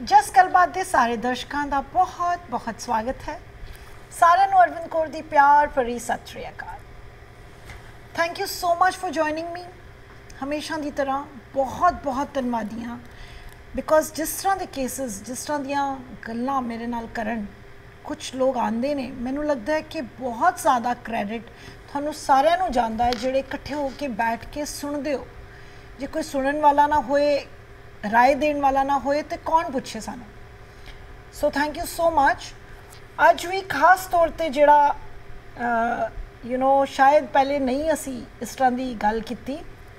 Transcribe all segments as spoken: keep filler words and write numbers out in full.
जस गलबात दे सारे दर्शकों का बहुत बहुत स्वागत है। सारे नू अरविंद कौर दी प्यार भरी सत श्री अकाल। Thank you so much for joining me. हमेशा की तरह बहुत बहुत धन्यवादी हाँ, बिकॉज जिस तरह के केसेस जिस तरह दियाँ गल्लां मेरे नाल करन कुछ लोग आते ने, मैनू लगता है कि बहुत ज़्यादा क्रेडिट थानू सारिਆਂ नू जांदा है जिहड़े इकट्ठे होके बैठ के सुनते हो। जे कोई सुनन वाला ना होए, राय देने वाला ना होए तो कौन पूछे सानू। So thank you so much. अज भी खास तौर पर जोड़ा यू नो शायद पहले नहीं असी इस तरह की गल की,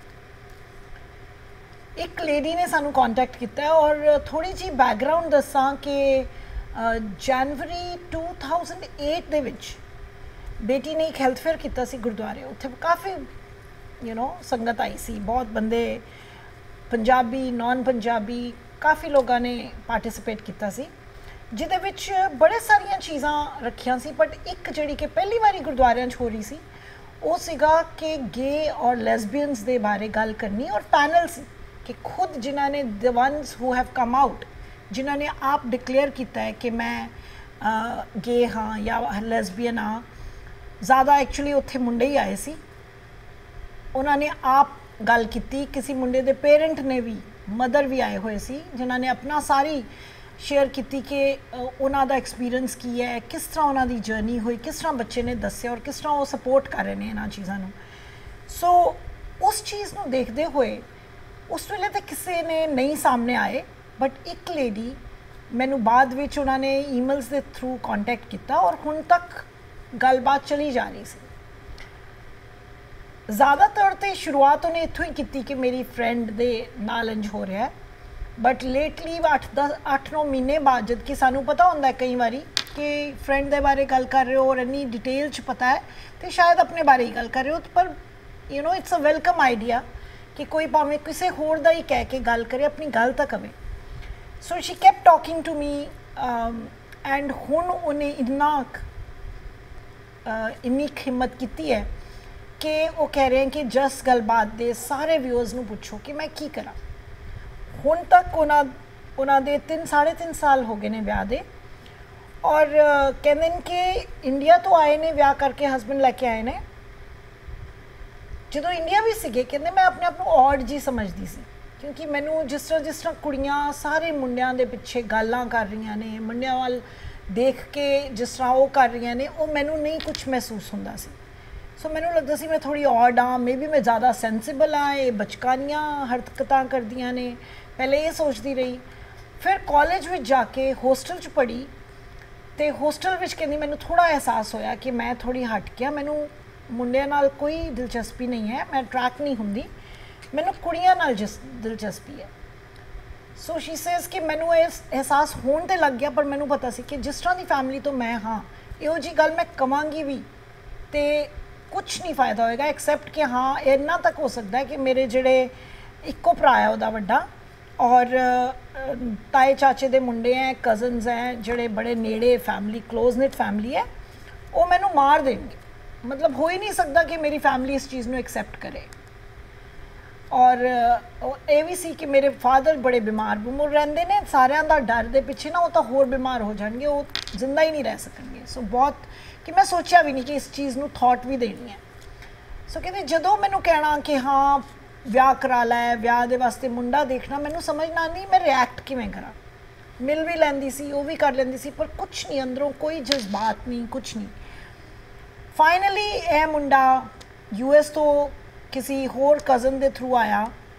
एक लेडी ने सानू कॉन्टैक्ट किया और थोड़ी जी बैकग्राउंड दसा कि जनवरी टू थाउजेंड एट दे विच बेटी ने एक हैल्थ फेयर किया सी गुरुद्वारे। उत्थे काफ़ी यू नो संगत आई सी, बहुत बंदे पंजाबी नॉन पंजाबी काफ़ी लोगों ने पार्टिसिपेट किया सी, जिहदे विच बड़े सारिया चीज़ां रखियां सी। बट एक जिहड़ी कि पहली बारी गुरुद्वारियां च हो रही सी वो सीगा कि गे और लेसबीयंस दे बारे गल करनी, और पैनल सी कि खुद जिन्हों ने the ones who have come out, जिन्हों ने आप डिक्लेयर किया है कि मैं गे हाँ या लेसबीयन हाँ। ज़्यादा एक्चुअली उत्थे मुंडे ही आए सी, उन्होंने आप गल की, किसी मुंडे दे पेरेंट ने भी, मदर भी आए हुए सी जिन्होंने अपना सारी शेयर की कि उन्हों का एक्सपीरियंस की है, किस तरह उन्होंने जर्नी हुई, किस तरह बच्चे ने दस्या और किस तरह वो सपोर्ट कर रहे हैं इन्होंने चीज़ों को। सो उस चीज़ को देखते हुए उस वेले तो किसी ने नहीं सामने आए, बट एक लेडी मैनू बाद विच उन्होंने ईमेल्स के थ्रू कॉन्टैक्ट किया और हुण तक गलबात चली जा रही सी। ज़्यादातर तो शुरुआत उन्हें इत्थों ही की कि मेरी फ्रेंड दे नाल इंज हो रहा है, बट लेटली अठ दस अठ नौ महीने बाद जब कि सानू पता होंदा है कई बारी कि फ्रेंड दे बारे गल कर रहे हो और इन्नी डिटेल च पता है तो शायद अपने बारे ही गल कर रहे हो, पर you know it's a welcome idea कि कोई भावें किसी होर दा ही कह के गल करे, अपनी गल तो कवे। So she kept talking to me and हुण उन्हें इन्ना इन्नी हिम्मत की है कि वो कह रहे हैं कि जस गलबात दे सारे व्यूअर्स नू पुछो कि मैं की करा। हुण तक उन्होंने तीन साढ़े तीन साल हो गए ने ब्याह दे, और कहते हैं कि इंडिया तो आए ने ब्याह करके, हस्बैंड लैके आए ने। जो इंडिया भी सीगे कहते मैं अपने आप को ऑड जी समझती सी, क्योंकि मैनू जिस तरह जिस तरह कुड़ियाँ सारे मुंडियां दे पिछे गालां कर रही ने, मुंडियां वाल देख के जिस तरह वो कर रही ने, वो मैनू नहीं कुछ महसूस होंदा सी। सो मैनू लगता सी मैं थोड़ी ऑड हाँ, मे बी मैं ज़्यादा सेंसिबल हाँ, ये बचकानियाँ हरकतां करदियां ने, पहले ये सोचती रही। फिर कॉलेज में जाके होस्टल च पढ़ी तो होस्टल में कहती मैनू थोड़ा एहसास होया कि मैं थोड़ी हट गया, मैनू मुंडियां नाल कोई दिलचस्पी नहीं है, मैं अट्रैक्ट नहीं होंदी, मैनू कुड़ियां नाल जिस दिलचस्पी है। सो शी सेज कि मैनू एहसास होने तो लग गया, पर मैनू पता सी कि जिस तरह की फैमिली तो मैं हाँ, इहो जी गल मैं कवांगी भी तो कुछ नहीं फ़ायदा होएगा, एक्सैप्ट कि हाँ इन्ना तक हो सकता है कि मेरे जोड़े इको भरा है वह वड्डा, और ताए चाचे दे मुंडे हैं, कज़न्स हैं जोड़े बड़े नेड़े फैमिली, क्लोज निट फैमिली है, वो मैनू मार देंगे। मतलब हो ही नहीं सकता कि मेरी फैमिली इस चीज़ को एक्सैप्ट करे। और ये भी सी कि मेरे फादर बड़े बीमार बूमर रहते हैं, सारिਆਂ ਦਾ डर के पिछे ना वो तो होर बीमार हो जाएंगे, वो जिंदा ही नहीं रह सकेंगे। सो बहुत कि मैं सोचा भी नहीं कि इस चीज़ को थॉट भी देनी है। सो कहते जो मैनू कहना कि हाँ ब्याह करा लै, ब्याह के वास्ते मुंडा देखना, मैनू समझना नहीं मैं रिएक्ट किवें करा। मिल भी लैंदी सी, वो भी कर लैंदी सी, पर कुछ नहीं, अंदरों कोई जज्बात नहीं, कुछ नहीं। फाइनली यह मुंडा यू एस तो किसी होर कज़न के थ्रू आया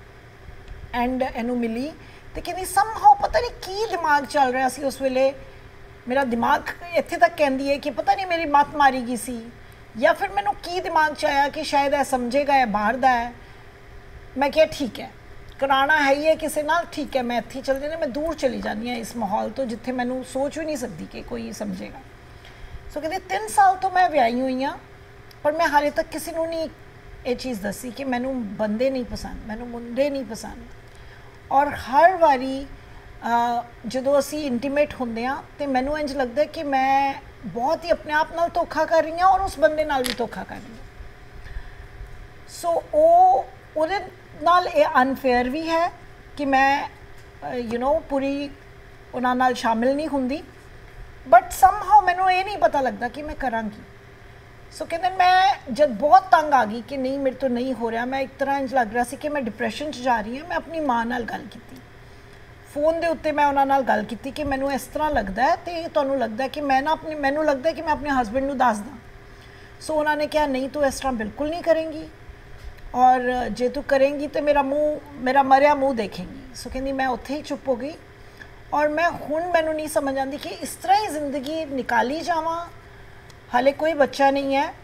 एंड इनू मिली तो कहती समहाउ पता नहीं की दिमाग चल रहा सी उस वेले, मेरा दिमाग इत्थे तक कहती है कि पता नहीं मेरी मत मारी गई सी, या फिर मैनू की दिमाग च आया कि शायद यह समझेगा यह बाहर दा है। मैं क्या ठीक है कराना है ही है किसी नाल, ठीक है मैं इत्थे चल जानी, मैं दूर चली जानी है इस माहौल तो जिथे मैनू सोच भी नहीं सकती कि कोई समझेगा। सो कहते तीन साल तो मैं व्याही हुई हाँ, पर मैं हाले तक किसी को नहीं ये चीज़ दसी कि मैनू बंदे नहीं पसंद, मैनू मुंडे नहीं पसंद। और हर बारी जो असी इंटीमेट होंदे हाँ तो मैनू इंज लगता है कि मैं बहुत ही अपने आप नाल धोखा कर रही हाँ और उस बंदे नाल भी धोखा कर रही हूँ। सो वो नाल ये अनफेयर भी है कि मैं यू नो पूरी ਉਹਨਾਂ ਨਾਲ ਸ਼ਾਮਿਲ ਨਹੀਂ ਹੁੰਦੀ, ਬਟ ਸਮਹਾਉ ਮੈਨੂੰ ਇਹ ਨਹੀਂ ਪਤਾ ਲੱਗਦਾ ਕਿ ਮੈਂ ਕਰਾਂਗੀ। ਸੋ ਕਹਿੰਦੇ ਮੈਂ ਜਦ ਬਹੁਤ ਤੰਗ ਆ ਗਈ ਕਿ ਨਹੀਂ ਮੇਰੇ ਤੋਂ ਨਹੀਂ ਹੋ ਰਿਹਾ, ਮੈਂ ਇੱਕ ਤਰ੍ਹਾਂ ਇੰਝ ਲੱਗ ਰਿਹਾ ਸੀ ਕਿ ਮੈਂ ਡਿਪਰੈਸ਼ਨ 'ਚ ਜਾ ਰਹੀ ਹਾਂ, ਮੈਂ ਆਪਣੀ ਮਾਂ ਨਾਲ ਗੱਲ ਕੀਤੀ ਫੋਨ ਦੇ ਉੱਤੇ। ਮੈਂ ਉਹਨਾਂ ਨਾਲ ਗੱਲ ਕੀਤੀ ਕਿ ਮੈਨੂੰ ਇਸ ਤਰ੍ਹਾਂ ਲੱਗਦਾ ਹੈ ਅਤੇ ਤੁਹਾਨੂੰ ਲੱਗਦਾ ਕਿ ਮੈਂ ਨਾ ਆਪਣੀ ਮੈਨੂੰ ਲੱਗਦਾ ਕਿ ਮੈਂ ਆਪਣੇ ਹਸਬੈਂਡ ਨੂੰ ਦੱਸ ਦਾਂ। ਸੋ ਉਹਨਾਂ ਨੇ ਕਿਹਾ ਨਹੀਂ ਤੂੰ ਇਸ ਤਰ੍ਹਾਂ ਬਿਲਕੁਲ ਨਹੀਂ ਕਰੇਂਗੀ, ਔਰ ਜੇ ਤੂੰ ਕਰੇਂਗੀ ਤਾਂ ਮੇਰਾ ਮੂੰਹ ਮੇਰਾ ਮਰਿਆ ਮੂੰਹ ਦੇਖੇਂਗੀ। ਸੋ ਕਹਿੰਦੀ ਮੈਂ ਉੱਥੇ ਹੀ ਚੁੱਪ ਹੋ ਗਈ, ਔਰ ਮੈਂ ਹੁਣ ਮੈਨੂੰ ਨਹੀਂ ਸਮਝ ਆਉਂਦੀ ਕਿ ਇਸ ਤਰ੍ਹਾਂ ਹੀ ਜ਼ਿੰਦਗੀ ਨਿਕਾਲੀ ਜਾਵਾਂ, ਹਾਲੇ ਕੋਈ ਬੱਚਾ ਨਹੀਂ ਹੈ,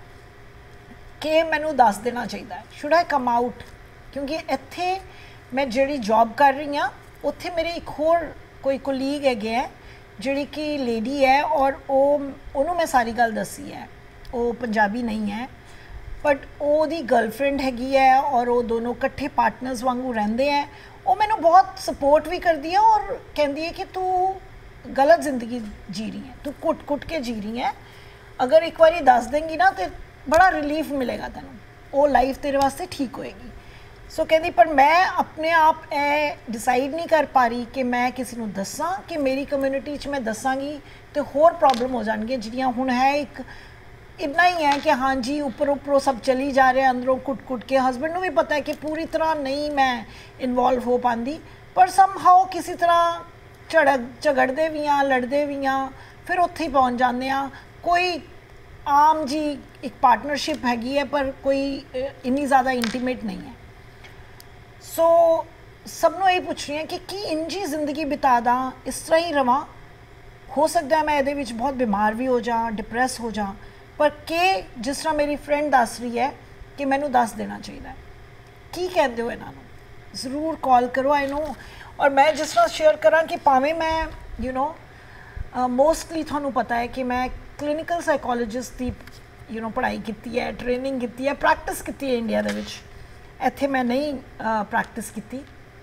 ਕਿ ਮੈਨੂੰ ਦੱਸ ਦੇਣਾ ਚਾਹੀਦਾ ਹੈ, ਸ਼ੁਡ ਆਈ ਕਮ ਆਊਟ। ਕਿਉਂਕਿ ਇੱਥੇ ਮੈਂ ਜਿਹੜੀ ਜੌਬ ਕਰ ਰਹੀ ਹਾਂ ਉੱਥੇ ਮੇਰੇ ਇੱਕ ਹੋਰ ਕੋਈ ਕੋਲੀਗ ਹੈਗੇ ਹੈ ਜਿਹੜੀ ਕਿ ਲੇਡੀ ਹੈ, ਔਰ ਉਹ ਉਹਨੂੰ ਮੈਂ ਸਾਰੀ ਗੱਲ ਦੱਸੀ ਹੈ। ਉਹ ਪੰਜਾਬੀ ਨਹੀਂ ਹੈ, ਬਟ ਉਹਦੀ ਗਰਲਫ੍ਰੈਂਡ ਹੈਗੀ ਹੈ, ਔਰ ਉਹ ਦੋਨੋਂ ਇਕੱਠੇ ਪਾਰਟਨਰਸ ਵਾਂਗੂ ਰਹਿੰਦੇ ਹੈ। ਉਹ ਮੈਨੂੰ ਬਹੁਤ ਸਪੋਰਟ ਵੀ ਕਰਦੀ ਹੈ, ਔਰ ਕਹਿੰਦੀ ਹੈ ਕਿ ਤੂੰ ਗਲਤ ਜ਼ਿੰਦਗੀ ਜੀ ਰਹੀ ਹੈ, ਤੂੰ ਕੁੱਟ ਕੁੱਟ ਕੇ ਜੀ ਰਹੀ ਹੈ, ਅਗਰ ਇੱਕ ਵਾਰੀ ਦੱਸ ਦੇਂਗੀ ਨਾ ਤਾਂ ਬੜਾ ਰਿਲੀਫ ਮਿਲੇਗਾ ਤੈਨੂੰ, ਉਹ ਲਾਈਫ ਤੇਰੇ ਵਾਸਤੇ ਠੀਕ ਹੋਏਗੀ। ਸੋ ਕਹਿੰਦੀ ਪਰ ਮੈਂ ਆਪਣੇ ਆਪ ਇਹ ਡਿਸਾਈਡ ਨਹੀਂ ਕਰ ਪਾ ਰਹੀ ਕਿ ਮੈਂ ਕਿਸੇ ਨੂੰ ਦੱਸਾਂ, ਕਿ ਮੇਰੀ ਕਮਿਊਨਿਟੀ 'ਚ ਮੈਂ ਦੱਸਾਂਗੀ ਤੇ ਹੋਰ ਪ੍ਰੋਬਲਮ ਹੋ ਜਾਣਗੀਆਂ, ਜਿਹੜੀਆਂ ਹੁਣ ਹੈ ਇੱਕ ਇੰਨਾ ਹੀ ਹੈ ਕਿ ਹਾਂਜੀ ਉੱਪਰ ਉੱਪਰੋਂ ਸਭ ਚਲੀ ਜਾ ਰਿਹਾ, ਅੰਦਰੋਂ ਕੁੱਟ ਕੁੱਟ ਕੇ। ਹਸਬੈਂਡ ਨੂੰ ਵੀ ਪਤਾ ਹੈ ਕਿ ਪੂਰੀ ਤਰ੍ਹਾਂ ਨਹੀਂ ਮੈਂ ਇਨਵੋਲਵ ਹੋ ਪਾਉਂਦੀ, ਪਰ ਸਮਹਾਉ ਕਿਸੇ ਤਰ੍ਹਾਂ ਝੜਕ ਝਗੜਦੇ ਵੀ ਹਾਂ, ਲੜਦੇ ਵੀ ਹਾਂ, ਫਿਰ ਉੱਥੇ ਹੀ ਪਹੁੰਚ ਜਾਂਦੇ ਹਾਂ। ਕੋਈ ਆਮ ਜੀ ਇੱਕ ਪਾਰਟਨਰਸ਼ਿਪ ਹੈਗੀ ਹੈ, ਪਰ ਕੋਈ ਇੰਨੀ ਜ਼ਿਆਦਾ ਇੰਟੀਮੇਟ ਨਹੀਂ ਹੈ। ਸੋ ਸਭ ਨੂੰ ਇਹ ਪੁੱਛ ਰਹੀ ਹਾਂ ਕਿ ਕੀ ਇੰਜੀ ਜ਼ਿੰਦਗੀ ਬਿਤਾ ਦਾਂ, ਇਸ ਤਰ੍ਹਾਂ ਹੀ ਰਵਾਂ? ਹੋ ਸਕਦਾ ਮੈਂ ਇਹਦੇ ਵਿੱਚ ਬਹੁਤ ਬਿਮਾਰ ਵੀ ਹੋ ਜਾ, ਡਿਪਰੈਸ ਹੋ ਜਾ, ਪਰ ਕਿ ਜਿਸ ਤਰ੍ਹਾਂ ਮੇਰੀ ਫਰੈਂਡ ਦੱਸ ਰਹੀ ਹੈ ਕਿ ਮੈਨੂੰ ਦੱਸ ਦੇਣਾ ਚਾਹੀਦਾ ਹੈ। ਕੀ ਕਹਿੰਦੇ ਹੋ ਇਹਨਾਂ ਨੂੰ? ਜ਼ਰੂਰ ਕਾਲ ਕਰੋ ਆਈ ਨੋ। ਔਰ ਮੈਂ ਜਿਸ ਤਰ੍ਹਾਂ ਸ਼ੇਅਰ ਕਰਾਂ ਕਿ ਭਾਵੇਂ ਮੈਂ ਯੂ ਨੋ ਮੋਸਟਲੀ ਤੁਹਾਨੂੰ ਪਤਾ ਹੈ ਕਿ ਮੈਂ ਕਲੀਨਿਕਲ ਸਾਈਕੋਲੋਜਿਸਟ ਦੀ ਯੂ ਨੋ ਪੜ੍ਹਾਈ ਕੀਤੀ ਹੈ, ਟ੍ਰੇਨਿੰਗ ਕੀਤੀ ਹੈ, ਪ੍ਰੈਕਟਿਸ ਕੀਤੀ ਹੈ ਇੰਡੀਆ ਦੇ ਵਿੱਚ, ਇੱਥੇ ਮੈਂ ਨਹੀਂ ਪ੍ਰੈਕਟਿਸ ਕੀਤੀ।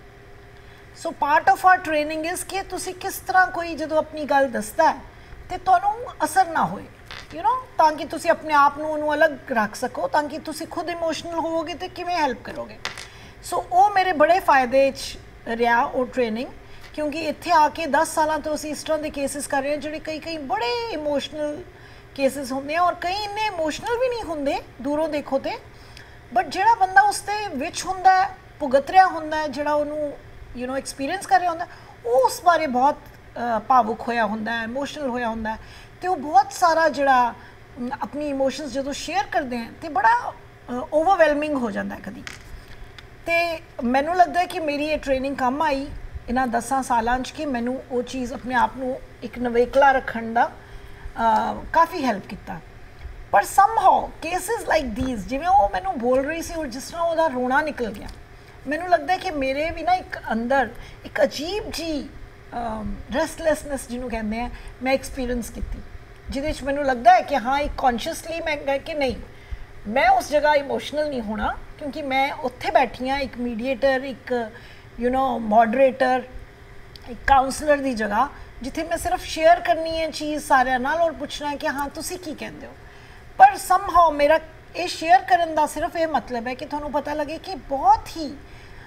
So part of our training is ਕਿ ਤੁਸੀਂ ਕਿਸ ਤਰ੍ਹਾਂ ਕੋਈ ਜਦੋਂ ਆਪਣੀ ਗੱਲ ਦੱਸਦਾ ਹੈ ਤੇ ਤੁਹਾਨੂੰ ਅਸਰ ਨਾ ਹੋਏ, ਯੂ ਨੋ, ਤਾਂ ਕਿ ਤੁਸੀਂ ਆਪਣੇ ਆਪ ਨੂੰ ਉਹਨੂੰ ਅਲੱਗ ਰੱਖ ਸਕੋ, ਤਾਂ ਕਿ ਤੁਸੀਂ ਖੁਦ ਇਮੋਸ਼ਨਲ ਹੋਵੋਗੇ ਤੇ ਕਿਵੇਂ ਹੈਲਪ ਕਰੋਗੇ। ਸੋ ਉਹ ਮੇਰੇ ਬੜੇ ਫਾਇਦੇ 'ਚ ਰਿਹਾ ਉਹ ਟ੍ਰੇਨਿੰਗ, ਕਿਉਂਕਿ ਇੱਥੇ ਆ ਕੇ ਦਸ ਸਾਲਾਂ ਤੋਂ ਅਸੀਂ ਇਸ ਤਰ੍ਹਾਂ ਦੇ ਕੇਸਿਸ ਕਰ ਰਹੇ ਹਾਂ ਜਿਹੜੇ ਕਈ ਕਈ ਬੜੇ ਇਮੋਸ਼ਨਲ ਕੇਸਿਸ ਹੁੰਦੇ ਆ, ਔਰ ਕਈ ਇੰਨੇ ਇਮੋਸ਼ਨਲ ਵੀ ਨਹੀਂ ਹੁੰਦੇ ਦੂਰੋਂ ਦੇਖੋ ਤੇ, ਬਟ ਜਿਹੜਾ ਬੰਦਾ ਉਸ ਦੇ ਵਿੱਚ ਹੁੰਦਾ, ਭੁਗਤ ਰਿਹਾ ਹੁੰਦਾ, ਜਿਹੜਾ ਉਹਨੂੰ ਯੂ ਨੋ ਐਕਸਪੀਰੀਅੰਸ ਕਰ ਰਿਹਾ ਹੁੰਦਾ, ਉਹ ਉਸ ਬਾਰੇ ਬਹੁਤ ਭਾਵੁਕ ਹੋਇਆ ਹੁੰਦਾ, ਇਮੋਸ਼ਨਲ ਹੋਇਆ ਹੁੰਦਾ, ਤੇ ਉਹ ਬਹੁਤ ਸਾਰਾ ਜਿਹੜਾ ਆਪਣੀ ਇਮੋਸ਼ਨਸ ਜਦੋਂ ਸ਼ੇਅਰ ਕਰਦੇ ਆ ਤੇ ਬੜਾ ਓਵਰਵੈਲਮਿੰਗ ਹੋ ਜਾਂਦਾ ਕਦੀ। ਤੇ ਮੈਨੂੰ ਲੱਗਦਾ ਕਿ ਮੇਰੀ ਇਹ ਟ੍ਰੇਨਿੰਗ ਕੰਮ ਆਈ ਇਹਨਾਂ ਦਸਾਂ ਸਾਲਾਂ 'ਚ, ਕਿ ਮੈਨੂੰ ਉਹ ਚੀਜ਼ ਆਪਣੇ ਆਪ ਨੂੰ ਇੱਕ ਨਵੇਕਲਾ ਰੱਖਣ ਦਾ ਕਾਫੀ ਹੈਲਪ ਕੀਤਾ। ਪਰ ਸਮਹਾਉ ਕੇਸਿਸ ਲਾਈਕ ਦੀਜ਼, ਜਿਵੇਂ ਉਹ ਮੈਨੂੰ ਬੋਲ ਰਹੀ ਸੀ ਔਰ ਜਿਸ ਤਰ੍ਹਾਂ ਉਹਦਾ ਰੋਣਾ ਨਿਕਲ ਗਿਆ, ਮੈਨੂੰ ਲੱਗਦਾ ਕਿ ਮੇਰੇ ਵੀ ਨਾ ਇੱਕ ਅੰਦਰ ਇੱਕ ਅਜੀਬ ਜੀ ਰੈਸਟਲੈਸਨੈਸ ਜਿਹਨੂੰ ਕਹਿੰਦੇ ਆ, ਮੈਂ ਐਕਸਪੀਰੀਅੰਸ ਕੀਤੀ, ਜਿਹਦੇ 'ਚ ਮੈਨੂੰ ਲੱਗਦਾ ਹੈ ਕਿ ਹਾਂ ਇੱਕ ਕੌਨਸ਼ੀਅਸਲੀ ਮੈਂ ਕਹਿ ਕਿ ਨਹੀਂ, ਮੈਂ ਉਸ ਜਗ੍ਹਾ ਇਮੋਸ਼ਨਲ ਨਹੀਂ ਹੋਣਾ, ਕਿਉਂਕਿ ਮੈਂ ਉੱਥੇ ਬੈਠੀ ਹਾਂ ਇੱਕ ਮੀਡੀਏਟਰ, ਇੱਕ ਯੂ ਨੋ ਮੋਡਰੇਟਰ, ਇੱਕ ਕਾਉਂਸਲਰ ਦੀ ਜਗ੍ਹਾ, ਜਿੱਥੇ ਮੈਂ ਸਿਰਫ ਸ਼ੇਅਰ ਕਰਨੀ ਹੈ ਚੀਜ਼ ਸਾਰਿਆਂ ਨਾਲ ਔਰ ਪੁੱਛਣਾ ਹੈ ਕਿ ਹਾਂ ਤੁਸੀਂ ਕੀ ਕਹਿੰਦੇ ਹੋ। ਪਰ ਸਮਹਾਉ ਮੇਰਾ ਇਹ ਸ਼ੇਅਰ ਕਰਨ ਦਾ ਸਿਰਫ ਇਹ ਮਤਲਬ ਹੈ ਕਿ ਤੁਹਾਨੂੰ ਪਤਾ ਲੱਗੇ ਕਿ ਬਹੁਤ ਹੀ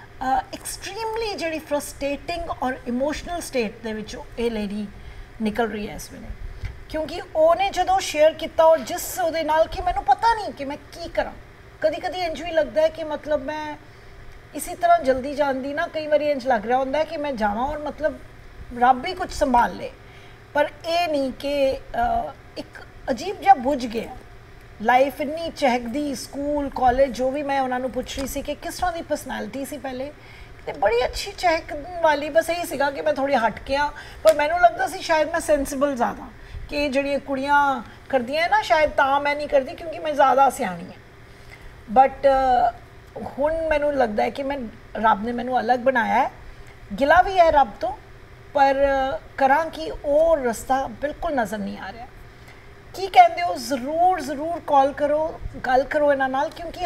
ਐਕਸਟ੍ਰੀਮਲੀ ਜਿਹੜੀ ਫਰਸਟ੍ਰੇਟਿੰਗ ਔਰ ਇਮੋਸ਼ਨਲ ਸਟੇਟ ਦੇ ਵਿੱਚ ਇਹ ਲੇਡੀ ਨਿਕਲ ਰਹੀ ਹੈ ਇਸ ਵੇਲੇ, ਕਿਉਂਕਿ ਉਹਨੇ ਜਦੋਂ ਸ਼ੇਅਰ ਕੀਤਾ ਔਰ ਜਿਸ ਉਹਦੇ ਨਾਲ ਕਿ ਮੈਨੂੰ ਪਤਾ ਨਹੀਂ ਕਿ ਮੈਂ ਕੀ ਕਰਾਂ। ਕਦੀ ਕਦੀ ਇੰਝ ਵੀ ਲੱਗਦਾ ਹੈ ਕਿ ਮਤਲਬ ਮੈਂ ਇਸੇ ਤਰ੍ਹਾਂ ਜਲਦੀ ਜਾਂਦੀ ਨਾ, ਕਈ ਵਾਰੀ ਇੰਝ ਲੱਗ ਰਿਹਾ ਹੁੰਦਾ ਕਿ ਮੈਂ ਜਾਵਾਂ ਔਰ ਮਤਲਬ ਰੱਬ ਹੀ ਕੁਝ ਸੰਭਾਲ ਲੇ, ਪਰ ਇਹ ਨਹੀਂ ਕਿ ਇੱਕ ਅਜੀਬ ਜਿਹਾ ਬੁੱਝ ਗਿਆ ਲਾਈਫ ਇੰਨੀ ਚਹਿਕਦੀ, ਸਕੂਲ ਕਾਲਜ ਜੋ ਵੀ ਮੈਂ ਉਹਨਾਂ ਨੂੰ ਪੁੱਛ ਰਹੀ ਸੀ ਕਿ ਕਿਸ ਤਰ੍ਹਾਂ ਦੀ ਪਰਸਨੈਲਿਟੀ ਸੀ ਪਹਿਲੇ, ਤੇ ਬੜੀ ਅੱਛੀ ਚਹਿਕਣ ਵਾਲੀ, ਬਸ ਇਹੀ ਸੀਗਾ ਕਿ ਮੈਂ ਥੋੜ੍ਹੀ ਹਟ ਕੇ ਆ, ਪਰ ਮੈਨੂੰ ਲੱਗਦਾ ਸੀ ਸ਼ਾਇਦ ਮੈਂ ਸੈਂਸਿਬਲ ਜ਼ਿਆਦਾ, ਕਿ ਜਿਹੜੀਆਂ ਕੁੜੀਆਂ ਕਰਦੀਆਂ ਨਾ ਸ਼ਾਇਦ ਤਾਂ ਮੈਂ ਨਹੀਂ ਕਰਦੀ ਕਿਉਂਕਿ ਮੈਂ ਜ਼ਿਆਦਾ ਸਿਆਣੀ ਹਾਂ। ਬਟ ਹੁਣ ਮੈਨੂੰ ਲੱਗਦਾ ਹੈ ਕਿ ਮੈਂ ਰੱਬ ਨੇ ਮੈਨੂੰ ਅਲੱਗ ਬਣਾਇਆ ਹੈ, ਗਿਲਾ ਵੀ ਹੈ ਰੱਬ ਤੋਂ, ਪਰ ਕਰਾਂ ਕਿ ਉਹ ਰਸਤਾ ਬਿਲਕੁਲ ਨਜ਼ਰ ਨਹੀਂ ਆ ਰਿਹਾ। ਕੀ ਕਹਿੰਦੇ ਹੋ? ਜ਼ਰੂਰ ਜ਼ਰੂਰ ਕਾਲ ਕਰੋ, ਗੱਲ ਕਰੋ ਇਹਨਾਂ ਨਾਲ, ਕਿਉਂਕਿ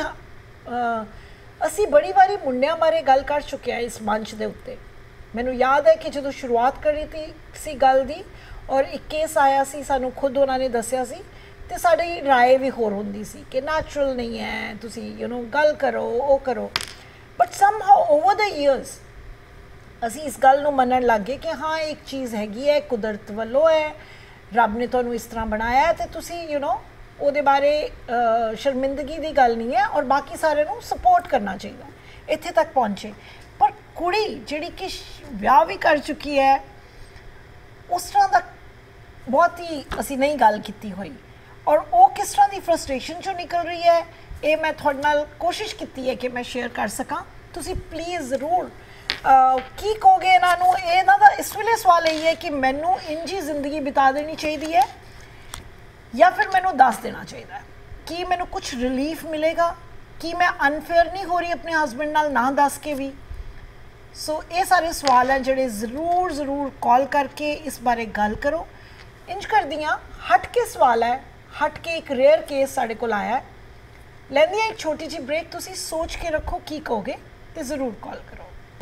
ਅਸੀਂ ਬੜੀ ਵਾਰੀ ਮੁੰਡਿਆਂ ਬਾਰੇ ਗੱਲ ਕਰ ਚੁੱਕੇ ਹਾਂ ਇਸ ਮੰਚ ਦੇ ਉੱਤੇ। ਮੈਨੂੰ ਯਾਦ ਹੈ ਕਿ ਜਦੋਂ ਸ਼ੁਰੂਆਤ ਕਰੀ ਤੀ ਸੀ ਗੱਲ ਦੀ ਔਰ ਇੱਕ ਕੇਸ ਆਇਆ ਸੀ, ਸਾਨੂੰ ਖੁਦ ਉਹਨਾਂ ਨੇ ਦੱਸਿਆ ਸੀ, ਤੇ ਸਾਡੀ ਰਾਏ ਵੀ ਹੋਰ ਹੁੰਦੀ ਸੀ ਕਿ ਨੈਚੁਰਲ ਨਹੀਂ ਹੈ, ਤੁਸੀਂ ਯੂ ਨੋ ਗੱਲ ਕਰੋ, ਉਹ ਕਰੋ। But somehow over the years ਅਸੀਂ ਇਸ ਗੱਲ ਨੂੰ ਮੰਨਣ ਲੱਗ ਗਏ ਕਿ ਹਾਂ ਇੱਕ ਚੀਜ਼ ਹੈਗੀ ਹੈ, ਕੁਦਰਤ ਵੱਲੋਂ ਹੈ, ਰੱਬ ਨੇ ਤੁਹਾਨੂੰ ਇਸ ਤਰ੍ਹਾਂ ਬਣਾਇਆ ਤੇ ਤੁਸੀਂ ਯੂ نو ਉਹਦੇ ਬਾਰੇ ਸ਼ਰਮਿੰਦਗੀ ਦੀ ਗੱਲ ਨਹੀਂ ਹੈ, ਔਰ ਬਾਕੀ ਸਾਰਿਆਂ ਨੂੰ ਸਪੋਰਟ ਕਰਨਾ ਚਾਹੀਦਾ। ਇੱਥੇ ਤੱਕ ਪਹੁੰਚੇ। ਪਰ ਕੁੜੀ ਜਿਹੜੀ ਕਿ ਵਿਆਹ ਵੀ ਕਰ ਚੁੱਕੀ ਹੈ, ਉਸ ਤਰ੍ਹਾਂ ਦਾ ਬਹੁਤ ਹੀ ਅਸੀਂ ਨਹੀਂ ਗੱਲ ਕੀਤੀ ਹੋਈ, ਔਰ ਉਹ ਕਿਸ ਤਰ੍ਹਾਂ ਦੀ ਫਰਸਟ੍ਰੇਸ਼ਨ ਚੋਂ ਨਿਕਲ ਰਹੀ ਹੈ, ਇਹ ਮੈਂ ਤੁਹਾਡੇ ਨਾਲ ਕੋਸ਼ਿਸ਼ ਕੀਤੀ ਹੈ ਕਿ ਮੈਂ ਸ਼ੇਅਰ ਕਰ ਸਕਾਂ। ਤੁਸੀਂ ਪਲੀਜ਼ ਜ਼ਰੂਰ ਕੀ ਕਹੋਗੇ ਇਹਨਾਂ ਨੂੰ? ਇਹਨਾਂ ਦਾ ਇਸ ਵੇਲੇ ਸਵਾਲ ਇਹ ਹੈ ਕਿ ਮੈਨੂੰ ਇੰਜੀ ਜ਼ਿੰਦਗੀ ਬਿਤਾ ਦੇਣੀ ਚਾਹੀਦੀ ਹੈ ਜਾਂ ਫਿਰ ਮੈਨੂੰ ਦੱਸ ਦੇਣਾ ਚਾਹੀਦਾ ਹੈ ਕਿ ਮੈਨੂੰ ਕੁਝ ਰਿਲੀਫ ਮਿਲੇਗਾ, ਕਿ ਮੈਂ ਅਨਫੇਅਰ ਨਹੀਂ ਹੋ ਰਹੀ ਆਪਣੇ ਹਸਬੈਂਡ ਨਾਲ ਨਾ ਦੱਸ ਕੇ ਵੀ। ਸੋ ਇਹ ਸਾਰੇ ਸਵਾਲ ਹੈ ਜਿਹੜੇ ਜ਼ਰੂਰ ਜ਼ਰੂਰ ਕਾਲ ਕਰਕੇ ਇਸ ਬਾਰੇ ਗੱਲ ਕਰੋ। ਇੰਜ ਕਰਦੀਆਂ ਹਟ ਕੇ ਸਵਾਲ ਹੈ, ਹਟ ਕੇ ਇੱਕ ਰੇਅਰ ਕੇਸ ਸਾਡੇ ਕੋਲ ਆਇਆ ਹੈ। ਲੈਂਦੀ ਹਾਂ ਇੱਕ ਛੋਟੀ ਜਿਹੀ ਬ੍ਰੇਕ, ਤੁਸੀਂ ਸੋਚ ਕੇ ਰੱਖੋ ਕੀ ਕਹੋਗੇ ਤੇ ਜ਼ਰੂਰ ਕਾਲ ਕਰੋ।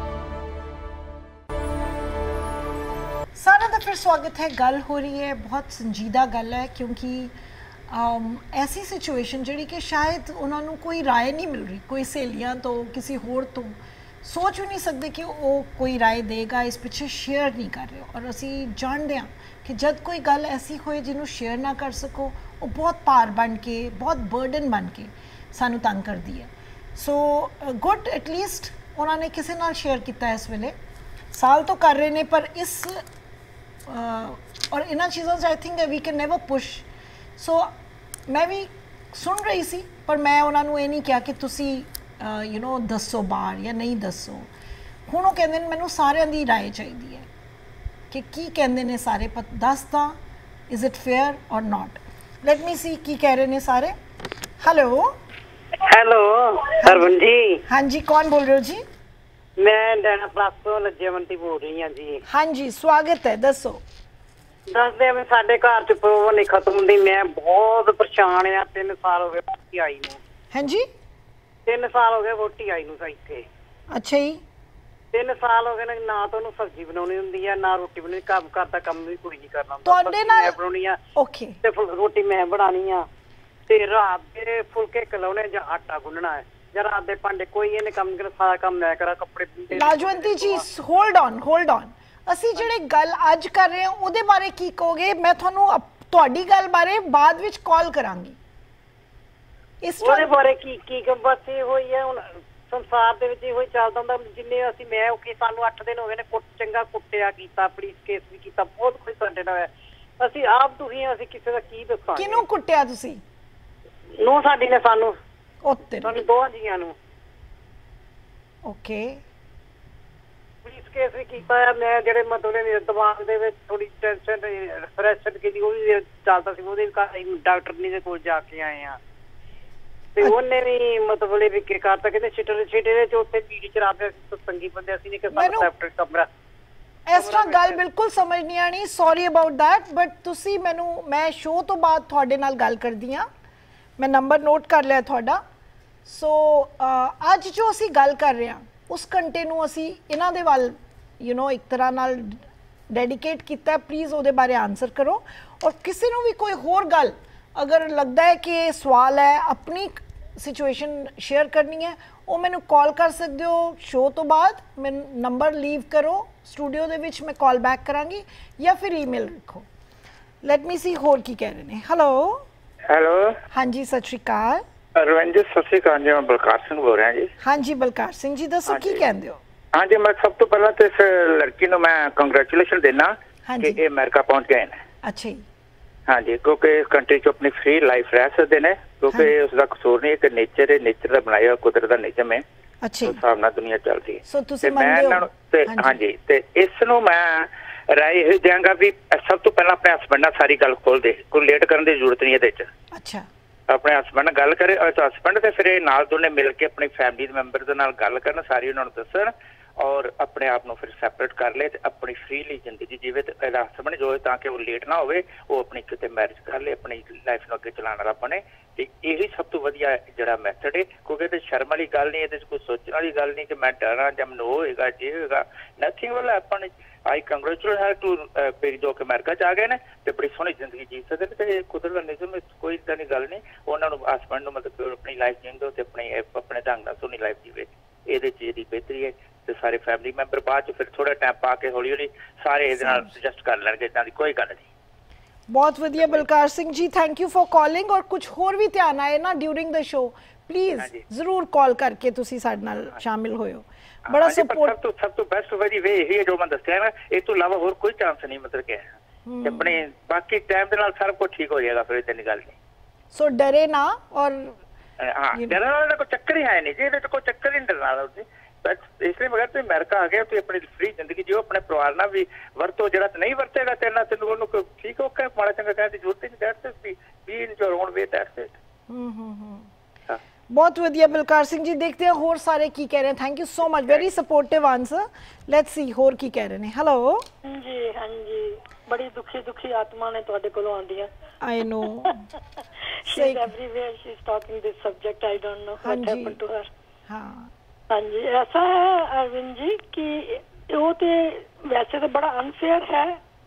ਸਾਰਿਆਂ ਦਾ ਫਿਰ ਸਵਾਗਤ ਹੈ। ਗੱਲ ਹੋ ਰਹੀ ਹੈ, ਬਹੁਤ ਸੰਜੀਦਾ ਗੱਲ ਹੈ, ਕਿਉਂਕਿ ਐਸੀ ਸਿਚੁਏਸ਼ਨ ਜਿਹੜੀ ਕਿ ਸ਼ਾਇਦ ਉਹਨਾਂ ਨੂੰ ਕੋਈ ਰਾਏ ਨਹੀਂ ਮਿਲ ਰਹੀ, ਕੋਈ ਸਹੇਲੀਆਂ ਤੋਂ, ਕਿਸੇ ਹੋਰ ਤੋਂ, ਸੋਚ ਵੀ ਨਹੀਂ ਸਕਦੇ ਕਿ ਉਹ ਕੋਈ ਰਾਏ ਦੇਗਾ, ਇਸ ਪਿੱਛੇ ਸ਼ੇਅਰ ਨਹੀਂ ਕਰ ਰਹੇ। ਔਰ ਅਸੀਂ ਜਾਣਦੇ ਹਾਂ ਕਿ ਜਦ ਕੋਈ ਗੱਲ ਐਸੀ ਹੋਏ ਜਿਹਨੂੰ ਸ਼ੇਅਰ ਨਾ ਕਰ ਸਕੋ, ਉਹ ਬਹੁਤ ਭਾਰ ਬਣ ਕੇ, ਬਹੁਤ ਬਰਡਨ ਬਣ ਕੇ ਸਾਨੂੰ ਤੰਗ ਕਰਦੀ ਹੈ। ਸੋ ਗੁੱਡ ਐਟਲੀਸਟ ਉਹਨਾਂ ਨੇ ਕਿਸੇ ਨਾਲ ਸ਼ੇਅਰ ਕੀਤਾ। ਇਸ ਵੇਲੇ ਸਾਲ ਤੋਂ ਕਰ ਰਹੇ ਨੇ, ਪਰ ਇਸ ਔਰ ਇਹਨਾਂ ਚੀਜ਼ਾਂ 'ਚ I think we can never push. So ਮੈਂ ਵੀ ਸੁਣ ਰਹੀ ਸੀ, ਪਰ ਮੈਂ ਉਹਨਾਂ ਨੂੰ ਇਹ ਨਹੀਂ ਕਿਹਾ ਕਿ ਤੁਸੀਂ ਯੂ نو ਦੱਸੋ ਬਾਹਰ ਜਾਂ ਨਹੀਂ ਦੱਸੋ। ਹੁਣ ਉਹ ਕਹਿੰਦੇ ਨੇ ਮੈਨੂੰ ਸਾਰਿਆਂ ਦੀ ਰਾਏ ਚਾਹੀਦੀ ਹੈ ਕਿ ਕੀ ਕਹਿੰਦੇ ਨੇ ਸਾਰੇ, ਦੱਸਦਾ ਇਜ਼ ਇਟ ਫੇਅਰ ਔਰ ਨਾਟ। ਲੈਟ ਮੀ ਸੀ ਕੀ ਕਹਿ ਰਹੇ ਨੇ ਸਾਰੇ। ਹੈਲੋ ਹੈਲੋ ਹਰਮਨ ਜੀ। ਹਾਂਜੀ, ਕੌਣ ਬੋਲ ਰਹੇ ਹੋ ਜੀ? ਮੈਂ ਡੈਣਾ ਪਲੱਸ ਤੋਂ ਲੱਜੇਵੰਤੀ ਬੋਲ ਰਹੀ ਹਾਂ ਜੀ। ਹਾਂਜੀ, ਸਵਾਗਤ ਹੈ, ਦੱਸੋ। ਦੱਸਦੇ ਆ, ਸਾਡੇ ਘਰ ਚ ਪ੍ਰੋਬਲਮ ਨਹੀਂ ਖਤਮ ਹੁੰਦੀ। ਮੈਂ ਬਹੁਤ ਪਰੇਸ਼ਾਨ ਆ। ਤਿੰਨ ਸਾਲ ਹੋ ਗਏ ਵੋਟੀ ਆਈ ਨੂੰ। ਹਾਂਜੀ, ਤਿੰਨ ਸਾਲ ਹੋ ਗਏ ਵੋਟੀ ਆਈ ਨੂੰ ਇੱਥੇ। ਅੱਛਾ ਜੀ। ਤਿੰਨ ਸਾਲ ਹੋ ਗਏ ਨੇ, ਨਾ ਤਾਂ ਉਹਨੂੰ ਸਬਜ਼ੀ ਬਣਾਉਣੀ ਹੁੰਦੀ ਆ, ਨਾ ਰੋਟੀ ਬਣਾਉਣੀ। ਕੰਮ ਕਰਦਾ ਕੰਮ ਵੀ ਕੁੜੀ ਨਹੀਂ ਕਰਨਾ ਹੁੰਦਾ। ਤੁਹਾਡੇ ਨਾਲ ਮੈਂ ਬਣਾਉਣੀ ਆ ਓਕੇ, ਤੇ ਰੋਟੀ ਮੈਂ ਬਣਾਉਣੀ ਆ, ਤੇ ਰਾਤ ਦੇ ਫੁਲਕੇ ਕਲਾਉਣੇ ਜਾਂ ਆਟਾ ਗੁੰਨਣਾ ਹੈ, ਜਾਂ ਰਾਤ ਦੇ ਭਾਂਡੇ। ਕੋਈ ਇਹਨੇ ਕੰਮ ਕਰ, ਸਾਰਾ ਕੰਮ ਮੈਂ ਕਰਾਂ, ਕੱਪੜੇ। ਲਾਜਵੰਤੀ ਜੀ ਹੋਲਡ ਔਨ ਹੋਲਡ ਔਨ ਅਸੀਂ ਜਿਹੜੇ ਗੱਲ ਅੱਜ ਕਰ ਰਹੇ ਹਾਂ ਉਹਦੇ ਬਾਰੇ ਕੀ ਕਹੋਗੇ? ਮੈਂ ਤੁਹਾਨੂੰ ਤੁਹਾਡੀ ਗੱਲ ਬਾਰੇ ਬਾਅਦ ਵਿੱਚ ਕਾਲ ਕਰਾਂਗੀ। ਇਸ ਉਹਦੇ ਬਾਰੇ ਕੀ ਕੀ ਬਸ ਇਹ ਹੋਈ ਹੈ। ਹੁਣ ਸੰਸਾਰ ਦੇ ਵਿੱਚ ਇਹੋ ਹੀ ਚੱਲਦਾ ਹੁੰਦਾ। ਜਿੰਨੇ ਅਸੀਂ ਮੈਂ ਕਿ ਸਾਨੂੰ ਅੱਠ ਦਿਨ ਹੋ ਗਏ ਨੇ, ਕੁੱਟ ਚੰਗਾ ਕੁੱਟਿਆ ਕੀਤਾ, ਪੁਲਿਸ ਕੇਸ ਵੀ ਕੀਤਾ, ਬਹੁਤ ਕੁਝ ਸਾਡੇ ਨਾਲ ਹੋਇਆ। ਅਸੀਂ ਆਪ ਦੁਖੀ ਹਾਂ, ਅਸੀਂ ਕਿਸੇ ਦਾ ਕੀ ਦੱਸਾਂਗੇ। ਕਿਹਨੂੰ ਕੁੱਟਿਆ ਤੁਸੀਂ? ਨੂੰ ਸਾਡੀ ਨੇ ਸਾਨੂੰ ਉੱਤੇ ਸਾਨੂੰ ਦੋਹਾਂ ਜੀਆਂ ਨੂੰ। ਓਕੇ, ਪੁਲਿਸ ਕੇਸ ਵੀ ਕੀਤਾ ਹੈ। ਮੈਂ ਜਿਹੜੇ ਮਤਲਬ ਮੇਰੇ ਦਿਮਾਗ ਦੇ ਵਿੱਚ ਥੋੜੀ ਟੈਨਸ਼ਨ ਡਿਪਰੈਸ਼ਨ ਕੀਤੀ, ਉਹ ਵੀ ਚੱਲਦਾ ਸੀ। ਉਹਦੇ ਵੀ ਡਾਕਟਰ ਦੇ ਕੋਲ ਜਾ ਕੇ ਆਏ ਆ, ਤੇ ਉਹਨੇ ਵੀ ਮਤਲਬ ਵੀ ਕੀ ਕਰਤਾ, ਕਹਿੰਦੇ ਛਿਟੇ ਛਿਟੇ ਚ ਉੱਥੇ ਬੀੜੀ ਚਰਾਦੇ ਸੀ, ਸੰਗੀ ਬੰਦੇ ਅਸੀਂ ਨੇ ਕਿ ਸਾਨੂੰ ਸੈਪਰੇਟ ਕਮਰਾ। ਇਸ ਤਰ੍ਹਾਂ ਗੱਲ ਬਿਲਕੁਲ ਸਮਝ ਨਹੀਂ ਆਣੀ, ਸੌਰੀ ਅਬਾਊਟ ਦੈਟ। ਬਟ ਤੁਸੀਂ ਮੈਨੂੰ, ਮੈਂ ਸ਼ੋਅ ਤੋਂ ਬਾਅਦ ਤੁਹਾਡੇ ਨਾਲ ਗੱਲ ਕਰਦੀ ਹਾਂ। ਮੈਂ ਨੰਬਰ ਨੋਟ ਕਰ ਲਿਆ ਤੁਹਾਡਾ। ਸੋ ਅੱਜ ਜੋ ਅਸੀਂ ਗੱਲ ਕਰ ਰਹੇ ਹਾਂ ਉਸ ਘੰਟੇ ਨੂੰ ਅਸੀਂ ਇਹਨਾਂ ਦੇ ਵੱਲ ਯੂ نو ਇੱਕ ਤਰ੍ਹਾਂ ਨਾਲ ਡੈਡੀਕੇਟ ਕੀਤਾ। ਪਲੀਜ਼ ਉਹਦੇ ਬਾਰੇ ਆਨਸਰ ਕਰੋ। ਔਰ ਕਿਸੇ ਨੂੰ ਵੀ ਕੋਈ ਹੋਰ ਗੱਲ ਅਗਰ ਲੱਗਦਾ ਹੈ ਕਿ ਇਹ ਸਵਾਲ ਹੈ, ਆਪਣੀ ਸਿਚੁਏਸ਼ਨ ਸ਼ੇਅਰ ਕਰਨੀ ਹੈ, ਉਹ ਮੈਨੂੰ ਕਾਲ ਕਰ ਸਕਦੇ ਹੋ ਸ਼ੋਅ ਤੋਂ ਬਾਅਦ। ਮੈਨੂੰ ਨੰਬਰ ਲੀਵ ਕਰੋ ਸਟੂਡੀਓ ਦੇ ਵਿੱਚ, ਮੈਂ ਕਾਲ ਬੈਕ ਕਰਾਂਗੀ, ਜਾਂ ਫਿਰ ਈਮੇਲ ਰੱਖੋ। ਲੈਟ ਮੀ ਸੀ ਹੋਰ ਕੀ ਕਹਿ ਰਹੇ ਨੇ। ਹੈਲੋ ਹੈਲੋ ਹਾਂਜੀ, ਸਤਿ ਸ਼੍ਰੀ ਅਕਾਲ। ਰਵਿੰਦਰ ਜੀ, ਸਤਿ ਸ਼੍ਰੀ ਅਕਾਲ ਜੀ। ਮੈਂ ਬਲਕਾਰ ਸਿੰਘ ਬੋਲ ਰਿਹਾ ਜੀ। ਹਾਂਜੀ ਬਲਕਾਰ ਸਿੰਘ ਜੀ, ਦੱਸੋ ਕੀ ਕਹਿੰਦੇ ਹੋ? ਹਾਂਜੀ, ਮੈਂ ਸਭ ਤੋਂ ਪਹਿਲਾਂ ਤੇ ਇਸ ਲੜਕੀ ਨੂੰ ਮੈਂ ਕੰਗ੍ਰੈਚੁਲੇਸ਼ਨ ਦੇਣਾ ਕਿ ਇਹ ਅਮਰੀਕਾ ਪਹੁੰਚ ਗਏ ਨੇ। ਅੱਛਾ ਜੀ। ਹਾਂਜੀ, ਕਿਉਂਕਿ ਇਸ ਕੰਟਰੀ 'ਚ ਆਪਣੀ ਫ੍ਰੀ ਲਾਈਫ ਰਹਿ ਸਕਦੇ ਨੇ, ਕਿਉਂਕਿ ਉਸਦਾ ਕਸੂਰ ਨਹੀਂ, ਇੱਕ ਨੇਚਰ ਹੈ, ਨੇਚਰ ਦਾ ਬਣਾਇਆ ਕੁਦਰਤ ਦਾ ਨਿਯਮ ਹੈ। ਅੱਛਾ, ਉਸ ਹਿਸਾਬ ਨਾਲ ਦੁਨੀਆ ਚੱਲਦੀ ਹੈ। ਸੋ ਤੁਸੀਂ ਮੰਨਦੇ ਹੋ? ਤੇ ਹਾਂਜੀ, ਤੇ ਇਸ ਨੂੰ ਮੈਂ ਰਾਏ ਇਹ ਦਿਆਂਗਾ ਵੀ ਸਭ ਤੋਂ ਪਹਿਲਾਂ ਆਪਣੇ ਹਸਬੈਂਡ ਨਾਲ ਸਾਰੀ ਗੱਲ ਖੋਲ ਦੇ, ਕੋਈ ਲੇਟ ਕਰਨ ਦੀ ਜ਼ਰੂਰਤ ਨਹੀਂ ਇਹਦੇ 'ਚ। ਅੱਛਾ, ਆਪਣੇ ਹਸਬੈਂਡ ਨਾਲ ਗੱਲ ਕਰੇ, ਹਸਬੈਂਡ ਤੇ ਫਿਰ ਇਹ ਨਾਲ ਦੋਨੇ ਮਿਲ ਕੇ ਆਪਣੀ ਫੈਮਿਲੀ ਦੇ ਮੈਂਬਰ ਦੇ ਨਾਲ ਗੱਲ ਕਰਨ, ਸਾਰੀ ਉਹਨਾਂ ਨੂੰ ਦੱਸਣ, ਔਰ ਆਪਣੇ ਆਪ ਨੂੰ ਫਿਰ ਸੈਪਰੇਟ ਕਰ ਲਏ ਤੇ ਆਪਣੀ ਫ੍ਰੀਲੀ ਜ਼ਿੰਦਗੀ ਜੀਵੇ। ਤੇ ਇਹਦਾ ਹਸਬੈਂਡ ਜੋ ਹੈ ਤਾਂ ਕਿ ਉਹ ਲੇਟ ਨਾ ਹੋਵੇ, ਉਹ ਆਪਣੀ ਕਿਤੇ ਮੈਰਿਜ ਕਰ ਲਏ, ਆਪਣੀ ਲਾਈਫ ਨੂੰ ਅੱਗੇ ਚਲਾਉਣ ਵਾਲਾ ਬਣੇ। ਤੇ ਇਹੀ ਸਭ ਤੋਂ ਵਧੀਆ ਜਿਹੜਾ ਮੈਥਡ ਹੈ, ਕਿਉਂਕਿ ਇਹਦੇ ਸ਼ਰਮ ਵਾਲੀ ਗੱਲ ਨਹੀਂ, ਇਹਦੇ 'ਚ ਕੋਈ ਸੋਚਣ ਵਾਲੀ ਗੱਲ ਨਹੀਂ ਕਿ ਮੈਂ ਡਰਾਂ ਜਾਂ ਮੈਨੂੰ ਹੋਏਗਾ ਜੇ ਹੋਏਗਾ। Nothing will happen. I congratulate her too Perry ਜੋ ਕਿ ਅਮਰੀਕਾ 'ਚ ਆ ਗਏ ਨੇ ਤੇ ਬੜੀ ਸੋਹਣੀ ਜ਼ਿੰਦਗੀ ਜੀ ਸਕਦੇ ਨੇ। ਤੇ ਕੁਦਰਤ ਦਾ ਨਿਯਮ, ਕੋਈ ਇੱਦਾਂ ਦੀ ਗੱਲ ਨਹੀਂ। ਉਹਨਾਂ ਨੂੰ ਹਸਬੈਂਡ ਨੂੰ ਮਤਲਬ ਆਪਣੀ ਲਾਈਫ ਜੀਣ ਦਿਓ ਤੇ ਆਪਣੀ ਆਪਣੇ ਢੰਗ ਨਾਲ ਸੋਹਣੀ ਲਾਈਫ ਜੀਵੇ। ਇਹਦੇ 'ਚ ਇਹਦੀ ਬਿਹਤਰੀ ਹੈ ਤੇ ਸਾਰੇ ਫੈਮਿਲੀ ਮੈਂਬਰ ਬਾਅਦ 'ਚ ਫਿਰ ਥੋੜਾ ਟਾਈਮ ਪਾ ਕੇ ਹੌਲੀ ਹੌਲੀ ਸਾਰੇ ਇਹਦੇ ਨਾਲ ਐਡਜਸਟ ਕਰ ਲੈਣਗੇ, ਇੱਦਾਂ ਦੀ ਕੋਈ ਗੱਲ ਨਹੀਂ। ਬਹੁਤ ਵਧੀਆ Balkar Singh ji, thank you for calling. ਔਰ ਕੁਝ ਹੋਰ ਵੀ ਧਿਆਨ ਆਏ ਨਾ ਡਿਊਰਿੰਗ ਦ ਸ਼ੋ, ਪਲੀਜ਼ ਜ਼ਰੂਰ ਕਾਲ ਕਰਕੇ ਤੁਸੀਂ ਸਾਡੇ ਨਾਲ ਸ਼ਾਮਿਲ ਹੋਇਓ। ਬੜਾ ਸਪੋਰਟ। ਸਭ ਤੋਂ ਸਭ ਤੋਂ ਬੈਸਟ ਵਜੀ ਵੇ ਇਹੀ ਹੈ ਜੋ ਮੈਂ ਦੱਸਿਆ ਨਾ, ਇਸ ਤੋਂ ਇਲਾਵਾ ਹੋਰ ਕੋਈ ਚਾਂਸ ਨਹੀਂ, ਮਤਲਬ ਕਿ ਆਪਣੇ ਬਾਕੀ ਟਾਈਮ ਦੇ ਨਾਲ ਸਾਰਾ ਕੁਝ ਠੀਕ ਹੋ ਜਾਏਗਾ, ਫਿਰ ਇਦਾਂ ਦੀ ਗੱਲ ਨਹੀਂ। ਸੋ ਡਰੇ ਨਾ। ਔਰ ਹਾਂ, ਡਰਨ ਵਾਲਾ ਕੋਈ ਚੱਕਰ ਹੀ ਹੈ ਨਹੀਂ ਜੀ, ਇਹਦੇ 'ਚ ਕੋਈ ਚੱਕਰ ਹੀ ਨਹੀਂ ਡਰਨ ਵਾਲਾ ਉੱਥੇ। ਬਸ ਇਸ ਲਈ ਮਗਰ ਤੁਸੀਂ ਅਮਰੀਕਾ ਆ ਗਏ, ਤੁਸੀਂ ਆਪਣੀ ਫ੍ਰੀ ਜ਼ਿੰਦਗੀ ਜਿਓ, ਆਪਣੇ ਪਰਿਵਾਰ ਨਾਲ ਵੀ ਵਰਤੋ। ਜਿਹੜਾ ਨਹੀਂ ਵਰਤੇਗਾ ਤੇਰੇ ਨਾਲ ਤੈਨੂੰ ਉਹਨੂੰ ਠੀਕ ਹੋ ਕੇ ਮਾੜਾ ਚੰਗਾ ਕਹਿਣ ਦੀ ਜ਼ਰੂਰਤ ਹੀ ਨਹੀਂ। That's it, be in your own way, that's it. ਹੂੰ ਹੂੰ ਹੂੰ ਬਹੁਤ ਵਧੀਆ ਬਲਕਾਰ ਸਿੰਘ ਜੀ। ਦੇਖਦੇ ਹਾਂ ਹੋਰ ਸਾਰੇ ਕੀ ਕਹਿ ਰਹੇ। Thank you so much, very sportive answer. Let's see ਹੋਰ ਕੀ ਕਹਿ ਰਹੇ ਨੇ। ਹੈਲੋ ਜੀ ਹਾਂਜੀ, ਬੜੀ ਦੁਖੀ ਦੁਖੀ ਆਤਮਾ ਨੇ ਤੁਹਾਡੇ ਕੋਲੋਂ ਆਉਂਦੀਆਂ। I know she is everywhere, she is talking this subject, I don't know what happen to her. ਹਾਂ ਹਾਂਜੀ, ਐਸਾ ਹੈ ਅਰਵਿੰਦ ਜੀ ਕਿ ਉਹ ਤੇ ਵੈਸੇ ਤਾਂ ਬੜਾ ਅਨਫੇਅਰ ਹੈ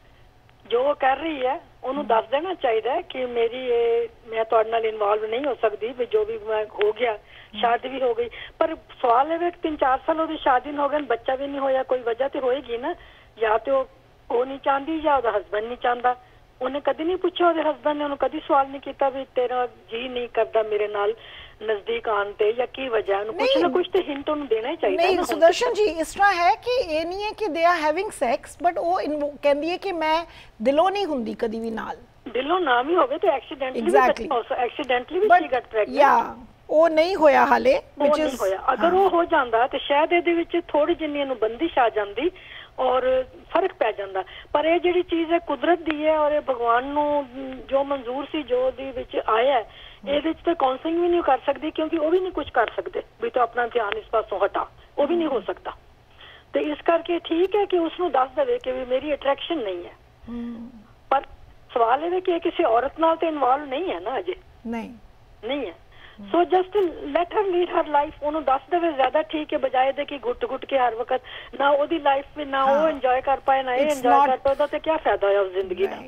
ਜੋ ਉਹ ਕਰ ਰਹੀ ਹੈ। ਉਹਨੂੰ ਦੱਸ ਦੇਣਾ ਚਾਹੀਦਾ ਕਿ ਮੇਰੀ ਇਹ ਮੈਂ ਤੁਹਾਡੇ ਨਾਲ ਇਨਵੋਲਵ ਨਹੀਂ ਹੋ ਸਕਦੀ, ਵੀ ਜੋ ਵੀ ਮੈਂ ਹੋ ਗਿਆ, ਸ਼ਾਦੀ ਵੀ ਹੋ ਗਈ। ਪਰ ਸਵਾਲ ਇਹ ਕਿ ਤਿੰਨ ਚਾਰ ਸਾਲ ਉਹਦੀ ਸ਼ਾਦੀ ਨੂੰ ਹੋ ਗਏ, ਬੱਚਾ ਵੀ ਨਹੀਂ ਹੋਇਆ, ਕੋਈ ਵਜ੍ਹਾ ਤੇ ਹੋਏਗੀ ਨਾ। ਜਾਂ ਤੇ ਉਹ ਉਹ ਨਹੀਂ ਚਾਹੁੰਦੀ ਜਾਂ ਉਹਦਾ ਹਸਬੈਂਡ ਨਹੀਂ ਚਾਹੁੰਦਾ। ਉਹਨੇ ਕਦੀ ਨਹੀਂ ਪੁੱਛਿਆ, ਉਹਦੇ ਹਸਬੈਂਡ ਨੇ ਉਹਨੂੰ ਕਦੀ ਸਵਾਲ ਨਹੀਂ ਕੀਤਾ ਵੀ ਤੇਰਾ ਜੀ ਨਹੀਂ ਕਰਦਾ ਮੇਰੇ ਨਾਲ ਨਜ਼ਦੀਕ ਆਉਣ ਤੇ, ਜਾਂ ਕੀ ਵਜ੍ਹਾ। ਉਹਨੂੰ ਕੁਛ ਨਾ ਕੁਛ ਤੇ ਹਿੰਟ ਉਹਨੂੰ ਦੇਣਾ ਹੀ ਚਾਹੀਦਾ। ਨਹੀਂ ਸੁਦਰਸ਼ਨ ਜੀ, ਇਸ ਤਰ੍ਹਾਂ ਹੈ ਕਿ ਇਹ ਨਹੀਂ ਹੈ ਕਿ they are having sex, but ਉਹ ਕਹਿੰਦੀ ਹੈ ਕਿ ਮੈਂ ਦਿਲੋਂ ਨਹੀਂ ਹੁੰਦੀ ਕਦੀ ਵੀ ਨਾਲ। ਦਿਲੋਂ ਨਾ ਵੀ ਹੋਵੇ ਤੇ ਐਕਸੀਡੈਂਟਲੀ ਵੀ ਐਕਸੀਡੈਂਟਲੀ ਵੀ ਸ਼ੀ ਗਟ ਪ੍ਰੈਗਨੈਂਟ। ਯਾ ਉਹ ਨਹੀਂ ਹੋਇਆ ਹਾਲੇ, which is ਹੋਇਆ। ਅਗਰ ਉਹ ਹੋ ਜਾਂਦਾ ਤੇ ਸ਼ਾਇਦ ਇਹਦੇ ਵਿੱਚ ਥੋੜੀ ਜਿੰਨੀ ਇਹਨੂੰ ਬੰਦਿਸ਼ ਆ ਜਾਂਦੀ ਔਰ ਫਰਕ ਪੈ ਜਾਂਦਾ। ਪਰ ਇਹ ਜਿਹੜੀ ਚੀਜ਼ ਹੈ ਕੁਦਰਤ ਦੀ ਹੈ, ਔਰ ਇਹ ਭਗਵਾਨ ਨੂੰ ਜੋ ਮਨਜ਼ੂਰ ਸੀ, ਜੋ ਉਹਦੇ ਵਿੱਚ ਆਇਆ, ਇਹਦੇ ਵਿੱਚ ਤਾਂ ਕਾਉਂਸਲਿੰਗ ਵੀ ਨਹੀਂ ਕਰ ਸਕਦੀ, ਕਿਉਂਕਿ ਉਹ ਵੀ ਨਹੀਂ ਕੁਝ ਕਰ ਸਕਦੇ ਵੀ ਤੂੰ ਆਪਣਾ ਧਿਆਨ ਇਸ ਪਾਸੋਂ ਹਟਾ, ਉਹ ਵੀ ਨਹੀਂ ਹੋ ਸਕਦਾ। ਤੇ ਇਸ ਕਰਕੇ ਠੀਕ ਹੈ ਕਿ ਉਸਨੂੰ ਦੱਸ ਦੇਵੇ ਕਿ ਵੀ ਮੇਰੀ ਅਟਰੈਕਸ਼ਨ ਨਹੀਂ ਹੈ। ਪਰ ਸਵਾਲ ਇਹ ਹੈ ਕਿ ਕਿਸੇ ਔਰਤ ਨਾਲ ਤੇ ਇਨਵੋਲਵ ਨਹੀਂ ਹੈ ਨਾ ਅਜੇ, ਨਹੀਂ ਨਹੀਂ ਹੈ। So just let her lead her life. ਉਹਨੂੰ ਦੱਸ ਦੇਵੇ ਜ਼ਿਆਦਾ ਠੀਕ ਹੈ, ਬਜਾਏ ਦੇ ਕਿ ਗੁੱਟ ਗੁੱਟ ਕੇ ਹਰ ਵਕਤ ਨਾ ਉਹਦੀ ਲਾਈਫ ਵਿੱਚ ਨਾ ਉਹ ਇੰਜੋਏ ਕਰ ਪਾਏ ਨਾ ਇਹ ਇੰਜੋਏ ਕਰ ਪਾਏ, ਉਹਦਾ ਤੇ ਕੀ ਫਾਇਦਾ ਹੋਇਆ ਉਸ ਜ਼ਿੰਦਗੀ ਦਾ।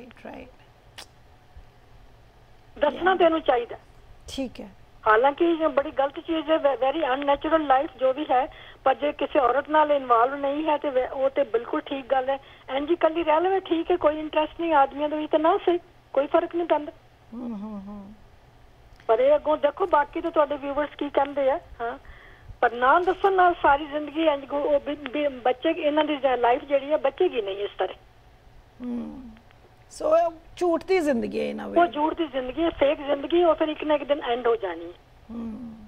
ਦੱਸਣਾ ਤੈਨੂੰ ਚਾਹੀਦਾ, ਠੀਕ ਹੈ। ਹਾਲਾਂਕਿ ਬੜੀ ਗਲਤ ਚੀਜ਼ ਹੈ, ਵੈਰੀ ਅਨਨੈਚੁਰਲ ਲਾਈਫ ਜੋ ਵੀ ਹੈ, ਪਰ ਜੇ ਕਿਸੇ ਔਰਤ ਨਾਲ ਇਨਵੋਲਵ ਨਹੀਂ ਹੈ ਤੇ ਉਹ ਤੇ ਬਿਲਕੁਲ ਠੀਕ ਗੱਲ ਹੈ। ਇੰਝ ਇਕੱਲੀ ਰਹਿ ਲਵੇ, ਠੀਕ ਹੈ, ਕੋਈ ਇੰਟਰਸਟ ਨਹੀਂ ਆਦਮੀਆਂ ਦੇ ਵਿੱਚ ਤਾਂ ਨਾ ਸਹੀ, ਕੋਈ ਫਰਕ ਨਹੀਂ ਪੈਂਦਾ। ਪਰ ਇਹ ਅੱਗੋਂ ਦੇਖੋ ਬਾਕੀ ਤਾਂ ਤੁਹਾਡੇ ਵਿਊਵਰਸ ਕੀ ਕਹਿੰਦੇ ਆ। ਹਾਂ, ਪਰ ਨਾ ਦੱਸਣ ਨਾਲ ਸਾਰੀ ਜ਼ਿੰਦਗੀ ਇੰਝ ਬੱਚੇ, ਇਹਨਾਂ ਦੀ ਲਾਈਫ ਜਿਹੜੀ ਹੈ ਬਚੇਗੀ ਨਹੀਂ ਇਸ ਤਰ੍ਹਾਂ। ਸੋ ਝੂਠ ਦੀ ਜ਼ਿੰਦਗੀ ਹੈ ਨਾ, ਉਹ ਝੂਠ ਦੀ ਜ਼ਿੰਦਗੀ ਹੈ, ਫੇਕ ਜ਼ਿੰਦਗੀ, ਉਹ ਫਿਰ ਇੱਕ ਨਾ ਇੱਕ ਦਿਨ ਐਂਡ ਹੋ ਜਾਣੀ ਹੈ।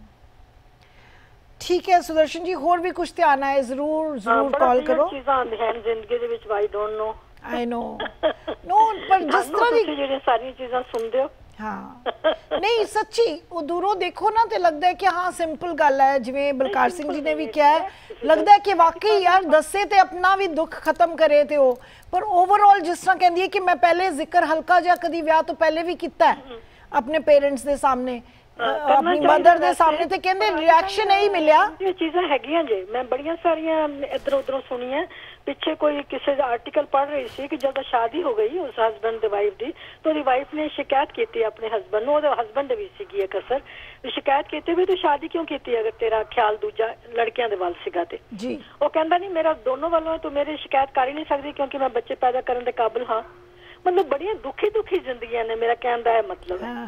ਠੀਕ ਹੈ ਸੁਦਰਸ਼ਨ ਜੀ, ਹੋਰ ਵੀ ਕੁਝ ਧਿਆਨ ਆਏ ਜ਼ਰੂਰ ਜ਼ਰੂਰ ਕਾਲ ਕਰੋ। ਚੀਜ਼ਾਂ ਆਉਂਦੀਆਂ ਹਨ ਜ਼ਿੰਦਗੀ ਦੇ ਵਿੱਚ, ਆਈ ਡੋਨਟ ਨੋ। ਆਈ ਨੋ ਨੋ ਪਰ ਜਿਸ ਤਰ੍ਹਾਂ ਦੀ ਜਿਹੜੀਆਂ ਸਾਰੀਆਂ ਚੀਜ਼ਾਂ ਸੁਣਦੇ ਹੋ, ਹਾਂ ਨਹੀਂ ਸੱਚੀ ਉਹ ਦੂਰੋਂ ਦੇਖੋ ਨਾ ਤੇ ਲੱਗਦਾ ਹੈ ਕਿ ਹਾਂ ਸਿੰਪਲ ਗੱਲ ਹੈ। ਜਿਵੇਂ ਬਲਕਾਰ ਸਿੰਘ ਜੀ ਨੇ ਵੀ ਕਿਹਾ ਹੈ, ਲੱਗਦਾ ਹੈ ਕਿ ਵਾਕਈ ਯਾਰ ਦੱਸੇ ਤੇ ਆਪਣਾ ਵੀ ਦੁੱਖ ਖਤਮ ਕਰੇ ਤੇ ਉਹ। ਪਰ ਓਵਰਆਲ ਜਿਸ ਤਰ੍ਹਾਂ ਕਹਿੰਦੀ ਹੈ ਕਿ ਮੈਂ ਪਹਿਲੇ ਜ਼ਿਕਰ ਹਲਕਾ ਜਿਹਾ ਕਦੀ ਵਿਆਹ ਤੋਂ ਪਹਿਲੇ ਵੀ ਕੀਤਾ ਹੈ ਆਪਣੇ ਪੇਰੈਂਟਸ ਦੇ ਸਾਹਮਣੇ, ਆਪਣੀ ਮਦਰ ਦੇ ਸਾਹਮਣੇ, ਤੇ ਕਹਿੰਦੇ ਰਿਐਕਸ਼ਨ ਇਹੀ ਮਿਲਿਆ। ਇਹ ਚੀਜ਼ਾਂ ਹੈਗੀਆਂ ਜੇ, ਮੈਂ ਬੜੀਆਂ ਸਾਰੀਆਂ ਇੱਧਰ ਉੱਧਰੋਂ ਸੁਣੀਆਂ। ਪਿੱਛੇ ਕੋਈ ਕਿਸੇ ਦਾ ਆਰਟੀਕਲ ਪੜ੍ਹ ਰਹੀ ਸੀ ਕਿ ਜਦੋਂ ਸ਼ਾਦੀ ਹੋ ਗਈ ਉਸ ਹਸਬੈਂਡ ਦੇ ਵਾਈਫ ਦੀ, ਤਾਂ ਉਹਦੀ ਵਾਈਫ ਨੇ ਸ਼ਿਕਾਇਤ ਕੀਤੀ ਆਪਣੇ ਹਸਬੈਂਡ ਨੂੰ। ਉਹਦੇ ਹਸਬੈਂਡ ਦੇ ਵੀ ਸੀਗੀ ਇੱਕ ਅਸਰ, ਸ਼ਿਕਾਇਤ ਕੀਤੀ ਵੀ ਤੂੰ ਸ਼ਾਦੀ ਕਿਉਂ ਕੀਤੀ ਅਗਰ ਤੇਰਾ ਖਿਆਲ ਦੂਜਾ ਲੜਕਿਆਂ ਦੇ ਵੱਲ ਸੀਗਾ ਤੇ। ਜੀ ਉਹ ਕਹਿੰਦਾ ਨਹੀਂ, ਮੇਰਾ ਦੋਨੋਂ ਵੱਲੋਂ ਤੂੰ ਮੇਰੀ ਸ਼ਿਕਾਇਤ ਕਰ ਹੀ ਨਹੀਂ ਸਕਦੀ ਕਿਉਂਕਿ ਮੈਂ ਬੱਚੇ ਪੈਦਾ ਕਰਨ ਦੇ ਕਾਬਿਲ ਹਾਂ। ਮਤਲਬ ਬੜੀਆਂ ਦੁਖੀ ਦੁਖੀ ਜ਼ਿੰਦਗੀਆਂ ਨੇ, ਮੇਰਾ ਕਹਿਣ ਦਾ ਇਹ ਮਤਲਬ ਹੈ।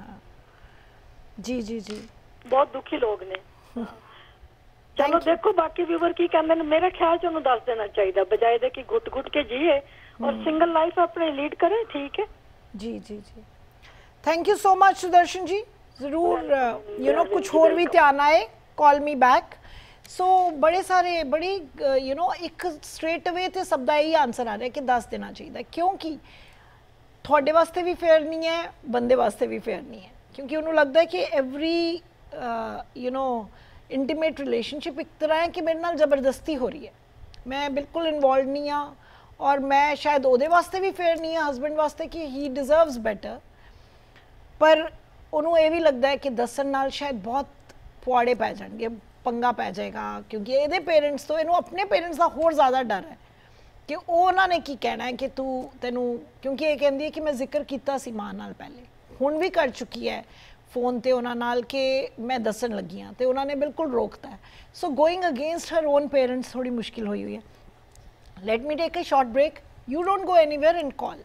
ਜੀ ਜੀ ਜੀ ਬਹੁਤ ਦੁਖੀ ਲੋਕ ਨੇ। ਚਲੋ ਦੇਖੋ ਬਾਕੀ ਵੀਵਰ ਕੀ ਕਹਿੰਦੇ ਨੇ। ਮੇਰੇ ਖਿਆਲ ਚ ਉਹਨੂੰ ਦੱਸ ਦੇਣਾ ਚਾਹੀਦਾ, ਬਜਾਏ ਦੇ ਕਿ ਗੁੱਟ ਗੁੱਟ ਕੇ ਜੀਏ ਔਰ ਸਿੰਗਲ ਲਾਈਫ ਆਪਣੇ ਲੀਡ ਕਰੇ। ਠੀਕ ਹੈ ਜੀ ਜੀ ਜੀ, thank you so much Sudarshan ji. ਜ਼ਰੂਰ ਯੂ نو ਕੁਝ ਹੋਰ ਵੀ ਧਿਆਨ ਆਏ, ਕਾਲ ਮੀ ਬੈਕ। ਸੋ ਬੜੇ ਸਾਰੇ ਬੜੀ ਯੂ نو ਇੱਕ ਸਟ੍ਰੇਟ ਅਵੇ ਤੇ ਸਭ ਦਾ ਇਹੀ ਆਨਸਰ ਆ ਰਿਹਾ ਕਿ ਦੱਸ ਦੇਣਾ ਚਾਹੀਦਾ, ਕਿਉਂਕਿ ਤੁਹਾਡੇ ਵਾਸਤੇ ਵੀ ਫੇਅਰ ਨਹੀਂ ਹੈ, ਬੰਦੇ ਵਾਸਤੇ ਵੀ ਫੇਅਰ ਨਹੀਂ ਹੈ। ਕਿਉਂਕਿ ਉਹਨੂੰ ਲੱਗਦਾ ਹੈ ਕਿ every you know intimate relationship ਇੱਕ ਤਰ੍ਹਾਂ ਹੈ ਕਿ ਮੇਰੇ ਨਾਲ ਜ਼ਬਰਦਸਤੀ ਹੋ ਰਹੀ ਹੈ, ਮੈਂ ਬਿਲਕੁਲ ਇਨਵੋਲਵ ਨਹੀਂ ਹਾਂ, ਔਰ ਮੈਂ ਸ਼ਾਇਦ ਉਹਦੇ ਵਾਸਤੇ ਵੀ ਫੇਅਰ ਨਹੀਂ ਹੈ, ਹਸਬੈਂਡ ਵਾਸਤੇ, ਕਿ ਹੀ ਡਿਜ਼ਰਵਸ ਬੈਟਰ। ਪਰ ਉਹਨੂੰ ਇਹ ਵੀ ਲੱਗਦਾ ਹੈ ਕਿ ਦੱਸਣ ਨਾਲ ਸ਼ਾਇਦ ਬਹੁਤ ਪੁਆੜੇ ਪੈ ਜਾਣਗੇ, ਪੰਗਾ ਪੈ ਜਾਏਗਾ, ਕਿਉਂਕਿ ਇਹਦੇ ਪੇਰੈਂਟਸ ਤੋਂ ਇਹਨੂੰ ਆਪਣੇ ਪੇਰੈਂਟਸ ਦਾ ਹੋਰ ਜ਼ਿਆਦਾ ਡਰ ਹੈ ਕਿ ਉਹ ਉਹਨਾਂ ਨੇ ਕੀ ਕਹਿਣਾ ਹੈ ਕਿ ਤੂੰ ਤੈਨੂੰ, ਕਿਉਂਕਿ ਇਹ ਕਹਿੰਦੀ ਹੈ ਕਿ ਮੈਂ ਜ਼ਿਕਰ ਕੀਤਾ ਸੀ ਮਾਂ ਨਾਲ ਪਹਿਲੇ, ਹੁਣ ਵੀ ਕਰ ਚੁੱਕੀ ਹੈ, ਫੋਨ ਤੇ ਉਹਨਾਂ ਨਾਲ ਕਿ ਮੈਂ ਦੱਸਣ ਲੱਗੀ ਹਾਂ ਤੇ ਉਹਨਾਂ ਨੇ ਬਿਲਕੁਲ ਰੋਕਤਾ ਹੈ। So going against her own parents ਥੋੜੀ ਮੁਸ਼ਕਿਲ ਹੋਈ ਹੋਈ ਹੈ। Let me take a short break, you don't go anywhere and call.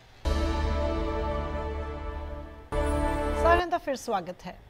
ਸਾਰਿਆਂ ਦਾ ਫਿਰ ਸਵਾਗਤ ਹੈ।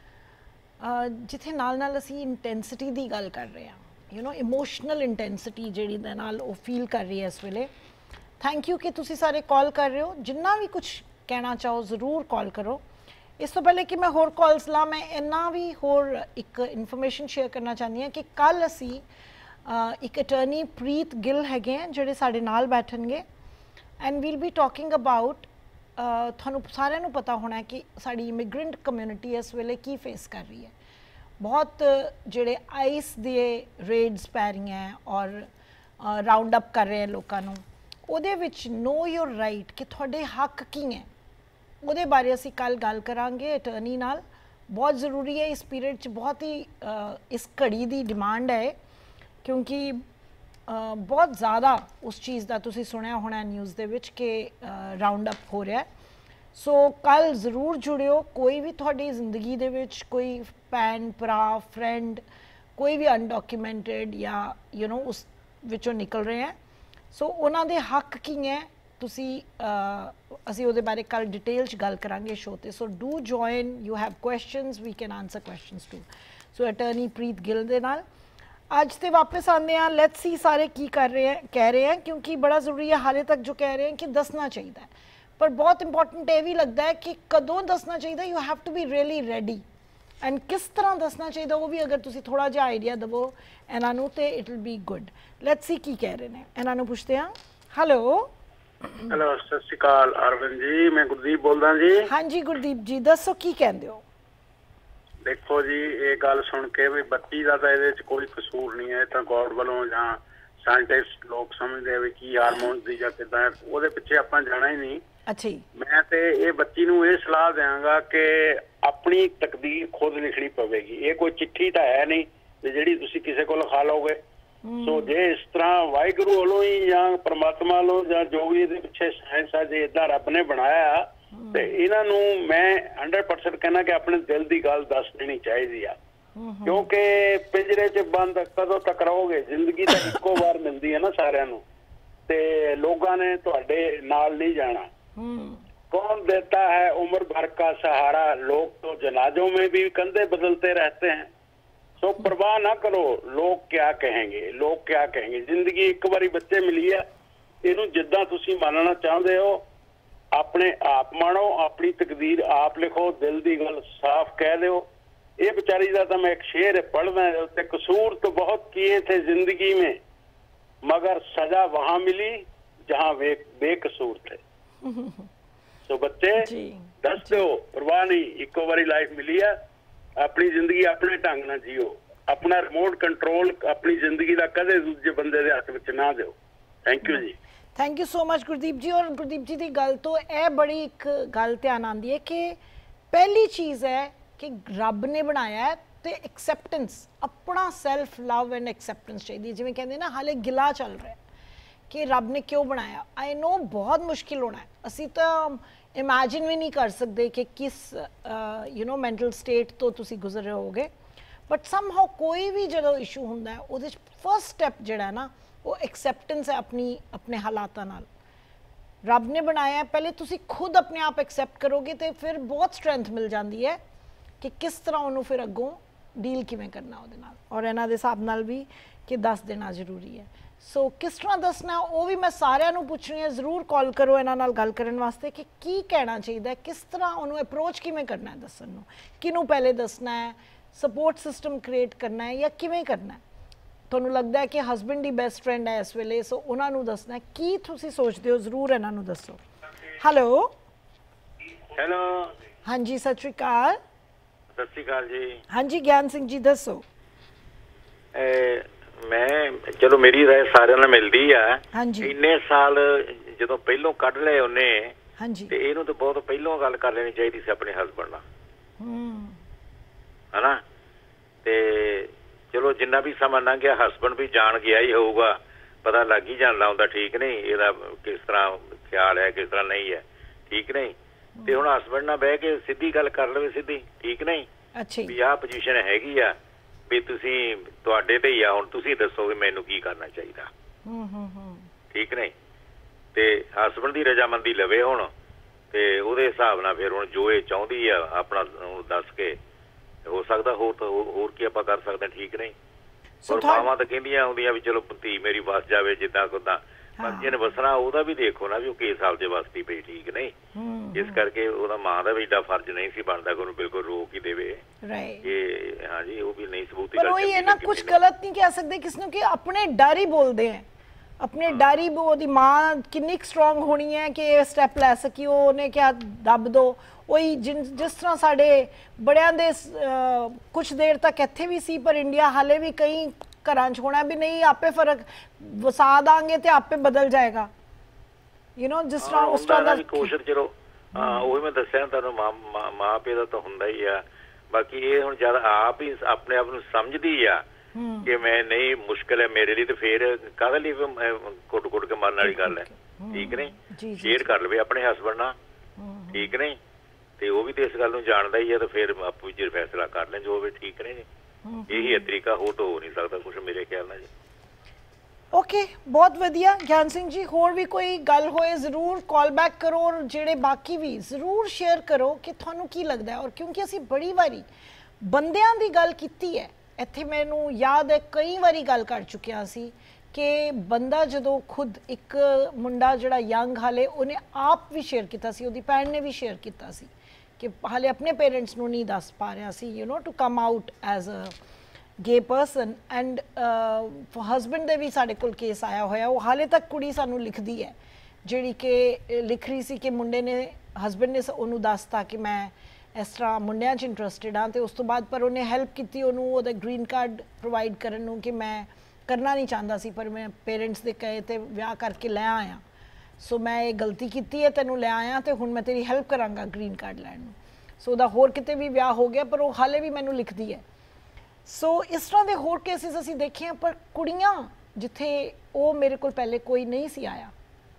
ਜਿੱਥੇ ਨਾਲ ਨਾਲ ਅਸੀਂ ਇੰਟੈਂਸਿਟੀ ਦੀ ਗੱਲ ਕਰ ਰਹੇ ਹਾਂ, ਯੂ ਨੋ ਇਮੋਸ਼ਨਲ ਇੰਟੈਂਸਿਟੀ ਜਿਹੜੀ ਦੇ ਨਾਲ ਉਹ ਫੀਲ ਕਰ ਰਹੀ ਹੈ ਇਸ ਵੇਲੇ। ਥੈਂਕ ਯੂ ਕਿ ਤੁਸੀਂ ਸਾਰੇ ਕਾਲ ਕਰ ਰਹੇ ਹੋ। ਜਿੰਨਾ ਵੀ ਕੁਝ ਕਹਿਣਾ ਚਾਹੋ ਜ਼ਰੂਰ ਕਾਲ ਕਰੋ। ਇਸ ਤੋਂ ਪਹਿਲੇ ਕਿ ਮੈਂ ਹੋਰ ਕਾਲਸ ਲਾ, ਮੈਂ ਇੰਨਾ ਵੀ ਹੋਰ ਇੱਕ ਇਨਫੋਰਮੇਸ਼ਨ ਸ਼ੇਅਰ ਕਰਨਾ ਚਾਹੁੰਦੀ ਹਾਂ ਕਿ ਕੱਲ ਅਸੀਂ ਇੱਕ ਅਟਰਨੀ ਪ੍ਰੀਤ ਗਿੱਲ ਹੈਗੇ ਆ ਜਿਹੜੇ ਸਾਡੇ ਨਾਲ ਬੈਠਣਗੇ and will be talking about, ਤੁਹਾਨੂੰ ਸਾਰਿਆਂ ਨੂੰ ਪਤਾ ਹੋਣਾ ਕਿ ਸਾਡੀ ਇਮੀਗ੍ਰੈਂਟ ਕਮਿਊਨਿਟੀ ਇਸ ਵੇਲੇ ਕੀ ਫੇਸ ਕਰ ਰਹੀ ਹੈ। ਬਹੁਤ ਜਿਹੜੇ ਆਈਸ ਦੇ ਰੇਡਸ ਪੈ ਰਹੀਆਂ ਔਰ ਰਾਉਂਡ ਅਪ ਕਰ ਰਹੇ ਆ ਲੋਕਾਂ ਨੂੰ, ਉਹਦੇ ਵਿੱਚ ਨੋ ਯੋਰ ਰਾਈਟ ਕਿ ਤੁਹਾਡੇ ਹੱਕ ਕੀ ਹੈ, ਉਹਦੇ ਬਾਰੇ ਅਸੀਂ ਕੱਲ ਗੱਲ ਕਰਾਂਗੇ ਅਟਰਨੀ ਨਾਲ। ਬਹੁਤ ਜ਼ਰੂਰੀ ਹੈ ਇਸ ਪੀਰੀਅਡ 'ਚ, ਬਹੁਤ ਹੀ ਇਸ ਘੜੀ ਦੀ ਡਿਮਾਂਡ ਹੈ ਕਿਉਂਕਿ ਬਹੁਤ ਜ਼ਿਆਦਾ ਉਸ ਚੀਜ਼ ਦਾ ਤੁਸੀਂ ਸੁਣਿਆ ਹੋਣਾ ਨਿਊਜ਼ ਦੇ ਵਿੱਚ ਕਿ ਰਾਉਂਡ ਅਪ ਹੋ ਰਿਹਾ। ਸੋ ਕੱਲ ਜ਼ਰੂਰ ਜੁੜਿਓ। ਕੋਈ ਵੀ ਤੁਹਾਡੀ ਜ਼ਿੰਦਗੀ ਦੇ ਵਿੱਚ ਕੋਈ ਭੈਣ ਭਰਾ ਫਰੈਂਡ ਕੋਈ ਵੀ ਅਨਡਾਕੂਮੈਂਟਡ ਜਾਂ ਯੂ ਨੋ ਉਸ ਵਿੱਚੋਂ ਨਿਕਲ ਰਹੇ ਹੈ, ਸੋ ਉਹਨਾਂ ਦੇ ਹੱਕ ਕੀ ਹੈ, ਤੁਸੀਂ ਅਸੀਂ ਉਹਦੇ ਬਾਰੇ ਕੱਲ ਡਿਟੇਲ 'ਚ ਗੱਲ ਕਰਾਂਗੇ ਸ਼ੋਅ 'ਤੇ। So do join, you have questions, we can answer questions too. So attorney Preet Gill ਦੇ ਨਾਲ ਅੱਜ ਤੇ ਵਾਪਸ ਆਉਂਦੇ ਹਾਂ। ਲੈਟਸ ਸੀ ਸਾਰੇ ਕੀ ਕਰ ਰਹੇ ਹੈ ਕਹਿ ਰਹੇ हैं, क्योंकि बड़ा ज़रूरी है हाले तक जो कह रहे हैं कि दसना चाहिए, पर बहुत इंपॉर्टेंट ये भी लगता है कि कदों दसना चाहिए। You have to be really ready and किस तरह दसना चाहिए वो भी अगर तुसी थोड़ा जिहा आइडिया दवो इन्हां नूं ते it will be good. Let's see की कह रहे हैं, इन्हां नूं पुछते हैं। हेलो हेलो सत श्री अकाल अरविंद जी, मैं गुरदीप बोलदा जी। हाँ जी गुरदीप जी दसो की कहंदे हो। देखो जी ये गल सुन के भी बच्ची का तो ये कोई कसूर नहीं है, तो गौर वालों या साइंटिस्ट लोग समझते हैं भी की हारमोन दी या किदा है, वो पिछे आप जाना ही नहीं। अच्छा मैं तो ये बच्ची नूं ये सलाह देंगा कि अपनी तकदीर खुद लिखनी पवेगी। ये कोई चिट्ठी तो है नहीं जिहड़ी तुसीं किसी को लिखा लोगे। सो जे इस तरह वाहिगुरू वालों ही या परमात्मा वालों या जो भी ये पिछे साइंस है जे इदा रब ने बनाया ਤੇ ਇਹਨਾਂ ਨੂੰ ਮੈਂ हंड्रेड परसेंट कहना कि अपने दिल की गल दस देनी चाहिए, क्योंकि पिंजरे च बंद कदों तक रहोगे। जिंदगी तो इको बार मिलती है ना सारिਆਂ ਨੂੰ, ते लोगों ने तुहाडे नाल नहीं जाना। कौन देता है उम्र भर का सहारा, लोग तो जनाजों में भी कंधे बदलते रहते हैं। सो परवाह ना करो लोग क्या कहेंगे, लोग क्या कहेंगे। जिंदगी एक बारी बच्चे मिली है, इनू जिद्दां तुसीं मानना चाहते हो अपने आप मानो, अपनी तकदीर आप लिखो, दिल की गल साफ कह दो। ये बेचारी का तो मैं एक शेर पढ़ना है, कसूर तो बहुत किए थे जिंदगी में मगर सजा वहां मिली जहां वे बेकसूर थे। तो बच्चे दस दो, परवाह नहीं, इको बारी लाइफ मिली है, अपनी जिंदगी अपने ढंग नाल जियो। अपना रिमोट कंट्रोल अपनी जिंदगी का कदे दूजे बंदे दे हथ विच ना दिओ। थैंक यू जी। Thank you so much Gurdeep ji. और गुरदीप जी की गल तो यह बड़ी एक गल ध्यान आती है कि पहली चीज़ है कि रब ने बनाया है तो एक्सैप्टेंस, अपना सैल्फ लव एंड एक्सैप्टेंस चाहिए। जिवें कहते ना हाले गिला चल रहा है कि रब ने क्यों बनाया। आई नो बहुत मुश्किल होना है, असी तो इमेजिन भी नहीं कर सकते कि किस यू नो मैंटल स्टेट तो तुसी गुजर रहे होगे, बट समहाउ कोई भी जो इशू होंदा है उहदे फर्स्ट स्टैप जिहड़ा ना वो एक्सैप्टेंस है अपनी अपने हालातां नाल। रब ने बनाया है, पहले तुसी खुद अपने आप एक्सैप्ट करोगे तो फिर बहुत स्ट्रेंथ मिल जाती है कि किस तरह उन्होंने फिर अगों डील किवें करना उहदे नाल, और इन्हां दे हिसाब नाल भी कि दस देना जरूरी है। सो so, किस तरह दसना वो भी मैं सारिਆਂ ਨੂੰ ਪੁੱਛ ਰਹੀ ਹਾਂ। ਜ਼ਰੂਰ ਕਾਲ ਕਰੋ ਇਹਨਾਂ ਨਾਲ ਗੱਲ ਕਰਨ ਵਾਸਤੇ कि ਕੀ ਕਹਿਣਾ ਚਾਹੀਦਾ, किस तरह ਉਹਨੂੰ ਅਪਰੋਚ ਕਿਵੇਂ ਕਰਨਾ ਹੈ ਦੱਸਣ ਨੂੰ, ਕਿਹਨੂੰ ਪਹਿਲੇ ਦੱਸਣਾ ਹੈ, ਸਪੋਰਟ ਸਿਸਟਮ ਕ੍ਰੀਏਟ ਕਰਨਾ ਹੈ ਜਾਂ ਕਿਵੇਂ ਕਰਨਾ ਹੈ। ਤੁਹਾਨੂੰ ਲੱਗਦਾ ਹੈ ਕਿ ਹਸਬੈਂਡ ਦੀ ਬੈਸਟ ਫਰੈਂਡ ਹੈ ਇਸ ਵੇਲੇ, ਸੋ ਉਹਨਾਂ ਨੂੰ ਦੱਸਣਾ ਕੀ ਤੁਸੀਂ ਸੋਚਦੇ ਹੋ, ਜ਼ਰੂਰ ਇਹਨਾਂ ਨੂੰ ਦੱਸੋ। ਹੈਲੋ ਹੈਲੋ ਹਾਂਜੀ ਸਤਿ ਸ਼੍ਰੀ ਅਕਾਲ। ਸਤਿ ਸ਼੍ਰੀ ਅਕਾਲ ਜੀ। ਹਾਂਜੀ ਗਿਆਨ ਸਿੰਘ ਜੀ ਦੱਸੋ। ਮੈਂ ਚਲੋ ਮੇਰੀ ਰਾਏ ਸਾਰਿਆਂ ਨਾਲ ਮਿਲਦੀ ਆ। ਹਾਂਜੀ ਇੰਨੇ ਸਾਲ ਜਦੋਂ ਪਹਿਲੋਂ ਕੱਢ ਲਏ ਉਹਨੇ, ਹਾਂਜੀ ਤੇ ਇਹਨੂੰ ਤਾਂ ਬਹੁਤ ਪਹਿਲੋਂ ਗੱਲ ਕਰ ਲੈਣੀ ਚਾਹੀਦੀ ਸੀ ਆਪਣੇ ਹਸਬੈਂਡ ਨਾਲ, ਹੂੰ ਹਨਾ। ਤੇ ਚਲੋ ਜਿੰਨਾ ਵੀ ਸਮਾਂ ਲੰਘ ਗਿਆ ਹਸਬੈਂਡ ਵੀ ਜਾਣ ਗਿਆ ਹੀ ਹੋਊਗਾ, ਪਤਾ ਲੱਗ ਹੀ ਜਾਂਦਾ ਹੁੰਦਾ ਠੀਕ ਨਹੀਂ ਇਹਦਾ ਕਿਸ ਤਰ੍ਹਾਂ ਖਿਆਲ ਹੈ ਕਿਸ ਤਰ੍ਹਾਂ ਨਹੀਂ ਹੈ, ਠੀਕ ਨਹੀਂ। ਤੇ ਹੁਣ ਹਸਬੈਂਡ ਨਾਲ ਬਹਿ ਕੇ ਸਿੱਧੀ ਗੱਲ ਕਰ ਲਵੇ, ਸਿੱਧੀ, ਠੀਕ ਨਹੀਂ? ਅੱਛਾ ਵੀ ਆਹ ਪੋਜੀਸ਼ਨ ਹੈਗੀ ਆ, ਵੀ ਤੁਸੀਂ ਤੁਹਾਡੇ ਤੇ ਹੀ ਆ, ਹੁਣ ਤੁਸੀਂ ਦੱਸੋ ਵੀ ਮੈਨੂੰ ਕੀ ਕਰਨਾ ਚਾਹੀਦਾ। ਹੂੰ ਹੂੰ ਹੂੰ ਠੀਕ ਨਹੀਂ? ਤੇ ਹਸਬੈਂਡ ਦੀ ਰਜਾਮੰਦੀ ਲਵੇ ਹੁਣ, ਤੇ ਉਹਦੇ ਹਿਸਾਬ ਨਾਲ ਫਿਰ ਹੁਣ ਜੋ ਇਹ ਚਾਹੁੰਦੀ ਆ ਆਪਣਾ ਦੱਸ ਕੇ, ਹੋ ਸਕਦਾ ਹੋਰ ਤਾਂ ਹੋਰ ਕੀ ਆਪਾਂ ਕਰ ਸਕਦੇ, ਠੀਕ ਨਹੀਂ? ਪਰ ਮਾਵਾਂ ਤਾਂ ਕਹਿੰਦੀਆਂ ਹੁੰਦੀਆਂ ਵੀ ਚਲੋ ਧੀ ਮੇਰੀ ਵਸ ਜਾਵੇ ਜਿੱਦਾਂ ਕੁੱਦਾਂ, ਪਰ ਜਿਹਨੇ ਵਸਣਾ ਉਹਦਾ ਵੀ ਦੇਖੋ ਨਾ ਵੀ ਉਹ ਕਿਸ ਹਾਲ 'ਚ ਵਸਦੀ ਪਈ, ਠੀਕ ਨਹੀਂ? ਇਸ ਕਰਕੇ ਉਹਦਾ ਮਾਂ ਦਾ ਵੀ ਏਡਾ ਫਰਜ਼ ਨਹੀਂ ਸੀ ਬਣਦਾ ਕਿ ਉਹਨੂੰ ਬਿਲਕੁਲ ਰੋਕ ਹੀ ਦੇਵੇ ਕਿ ਹਾਂਜੀ ਉਹ ਵੀ ਨਹੀਂ ਸਬੂਤੀ। ਪਰ ਉਹੀ ਹੈ ਨਾ, ਕੁਝ ਗਲਤ ਨਹੀਂ ਕਹਿ ਸਕਦੇ ਕਿਸ ਨੂੰ, ਕਿ ਆਪਣੇ ਡਰ ਹੀ ਬੋਲਦੇ ਹੈ, ਆਪਣੇ ਡਰ ਹੀ। ਉਹਦੀ ਮਾਂ ਕਿੰਨੀ ਸਟਰੋਂਗ ਹੋਣੀ ਹੈ ਕਿ ਇਹ ਸਟੈਪ ਲੈ ਸਕੀ, ਉਹਨੇ ਕਿਹਾ ਦੱਬ ਦੋ। ਉਹੀ ਜਿਨ ਜਿਸ ਤਰ੍ਹਾਂ ਸਾਡੇ ਬੜਿਆਂ ਦੇ ਕੁਛ ਦੇਰ ਤੱਕ ਇੱਥੇ ਵੀ ਸੀ, ਪਰ ਇੰਡੀਆ ਹਾਲੇ ਵੀ ਕਈ ਘਰਾਂ 'ਚ ਹੋਣਾ ਵੀ ਨਹੀਂ, ਆਪੇ ਫਰਕ ਵਸਾ ਦਾਂਗੇ ਤੇ ਆਪੇ ਬਦਲ ਜਾਏਗਾ, ਯੂ ਨੋ, ਜਿਸ ਤਰ੍ਹਾਂ ਉਸ ਤਰ੍ਹਾਂ ਦਾ ਕੋਸ਼ਿਸ਼। ਚਲੋ ਹਾਂ, ਉਹੀ ਮੈਂ ਦੱਸਿਆ ਤੁਹਾਨੂੰ, ਮਾਂ ਮਾਂ ਪਿਓ ਦਾ ਤਾਂ ਹੁੰਦਾ ਹੀ ਆ। ਬਾਕੀ ਇਹ ਹੁਣ ਜਦ ਆਪ ਹੀ ਆਪਣੇ ਆਪ ਨੂੰ ਸਮਝਦੀ ਆ ਕਿ ਮੈਂ ਨਹੀਂ, ਮੁਸ਼ਕਿਲ ਹੈ ਮੇਰੇ ਲਈ, ਤੇ ਫਿਰ ਕਾਹਦੇ ਲਈ ਕੁੱਟ ਕੁੱਟ ਕੇ ਮਰਨ ਵਾਲੀ ਗੱਲ ਹੈ, ਠੀਕ ਨਹੀਂ? ਸ਼ੇਅਰ ਕਰ ਲਵੇ ਆਪਣੇ ਹਸਬੈਂਡ ਨਾਲ, ਠੀਕ ਨਹੀਂ? ਤੇ ਉਹ ਵੀ ਤੇ ਇਸ ਗੱਲ ਨੂੰ ਜਾਣਦਾ ਹੀ ਹੈ, ਤੇ ਫਿਰ ਆਪੂ ਜੀ ਫੈਸਲਾ ਕਰ ਲੈਣ ਜੋ ਹੋਵੇ, ਠੀਕ ਨਹੀਂ? ਇਹੀ ਹੈ ਤਰੀਕਾ, ਹੋਰ ਤਾਂ ਹੋ ਨਹੀਂ ਸਕਦਾ ਕੁਛ ਮੇਰੇ ਖਿਆਲ ਨਾਲ ਜੀ। ਓਕੇ, ਬਹੁਤ ਵਧੀਆ ਗਿਆਨ ਸਿੰਘ ਜੀ। ਹੋਰ ਵੀ ਕੋਈ ਗੱਲ ਹੋਏ ਜ਼ਰੂਰ ਕਾਲ ਬੈਕ ਕਰੋ, ਔਰ ਜਿਹੜੇ ਬਾਕੀ ਵੀ ਜ਼ਰੂਰ ਸ਼ੇਅਰ ਕਰੋ ਕਿ ਤੁਹਾਨੂੰ ਕੀ ਲੱਗਦਾ ਹੈ। ਔਰ ਕਿਉਂਕਿ ਅਸੀਂ ਬੜੀ ਵਾਰੀ ਬੰਦਿਆਂ ਦੀ ਗੱਲ ਕੀਤੀ ਹੈ ਇੱਥੇ, ਮੈਨੂੰ ਯਾਦ ਹੈ ਕਈ ਵਾਰੀ ਗੱਲ ਕਰ ਚੁੱਕਿਆ ਸੀ ਕਿ ਬੰਦਾ ਜਦੋਂ ਖੁਦ ਇੱਕ ਮੁੰਡਾ ਜਿਹੜਾ ਯੰਗ ਹਾਲੇ, ਉਹਨੇ ਆਪ ਵੀ ਸ਼ੇਅਰ ਕੀਤਾ ਸੀ, ਉਹਦੀ ਭੈਣ ਨੇ ਵੀ ਸ਼ੇਅਰ ਕੀਤਾ ਸੀ ਕਿ ਹਾਲੇ ਆਪਣੇ ਪੇਰੈਂਟਸ ਨੂੰ ਨਹੀਂ ਦੱਸ ਪਾ ਰਿਹਾ ਸੀ, you know, to come out as a gay person. And husband ਦੇ ਵੀ ਸਾਡੇ ਕੋਲ ਕੇਸ ਆਇਆ ਹੋਇਆ, ਉਹ ਹਾਲੇ ਤੱਕ ਕੁੜੀ ਸਾਨੂੰ ਲਿਖਦੀ ਹੈ ਜਿਹੜੀ ਕਿ ਲਿਖ ਰਹੀ ਸੀ ਕਿ ਮੁੰਡੇ ਨੇ, ਹਸਬੈਂਡ ਨੇ ਉਹਨੂੰ ਦੱਸਤਾ ਕਿ ਮੈਂ ਇਸ ਤਰ੍ਹਾਂ ਮੁੰਡਿਆਂ 'ਚ ਇੰਟਰਸਟਿਡ ਹਾਂ, ਤੇ ਉਸ ਤੋਂ ਬਾਅਦ ਪਰ ਉਹਨੇ ਹੈਲਪ ਕੀਤੀ ਉਹਨੂੰ ਉਹਦਾ ਗ੍ਰੀਨ ਕਾਰਡ ਪ੍ਰੋਵਾਈਡ ਕਰਨ ਨੂੰ, ਕਿ ਮੈਂ ਕਰਨਾ ਨਹੀਂ ਚਾਹੁੰਦਾ ਸੀ ਪਰ ਮੈਂ ਪੇਰੈਂਟਸ ਦੇ ਕਹੇ ਤੇ ਵਿਆਹ ਕਰਕੇ ਲੈ ਆਇਆ, ਸੋ ਮੈਂ ਇਹ ਗਲਤੀ ਕੀਤੀ ਹੈ, ਤੈਨੂੰ ਲੈ ਆਇਆ ਤੇ ਹੁਣ ਮੈਂ ਤੇਰੀ ਹੈਲਪ ਕਰਾਂਗਾ ਗ੍ਰੀਨ ਕਾਰਡ ਲੈਣ ਨੂੰ। ਸੋ ਉਹਦਾ ਹੋਰ ਕਿਤੇ ਵੀ ਵਿਆਹ ਹੋ ਗਿਆ, ਪਰ ਉਹ ਹਾਲੇ ਵੀ ਮੈਨੂੰ ਲਿਖਦੀ ਹੈ। ਸੋ ਇਸ ਤਰ੍ਹਾਂ ਦੇ ਹੋਰ ਕੇਸਿਸ ਅਸੀਂ ਦੇਖੇ, ਪਰ ਕੁੜੀਆਂ ਜਿੱਥੇ ਉਹ ਮੇਰੇ ਕੋਲ ਪਹਿਲੇ ਕੋਈ ਨਹੀਂ ਸੀ ਆਇਆ,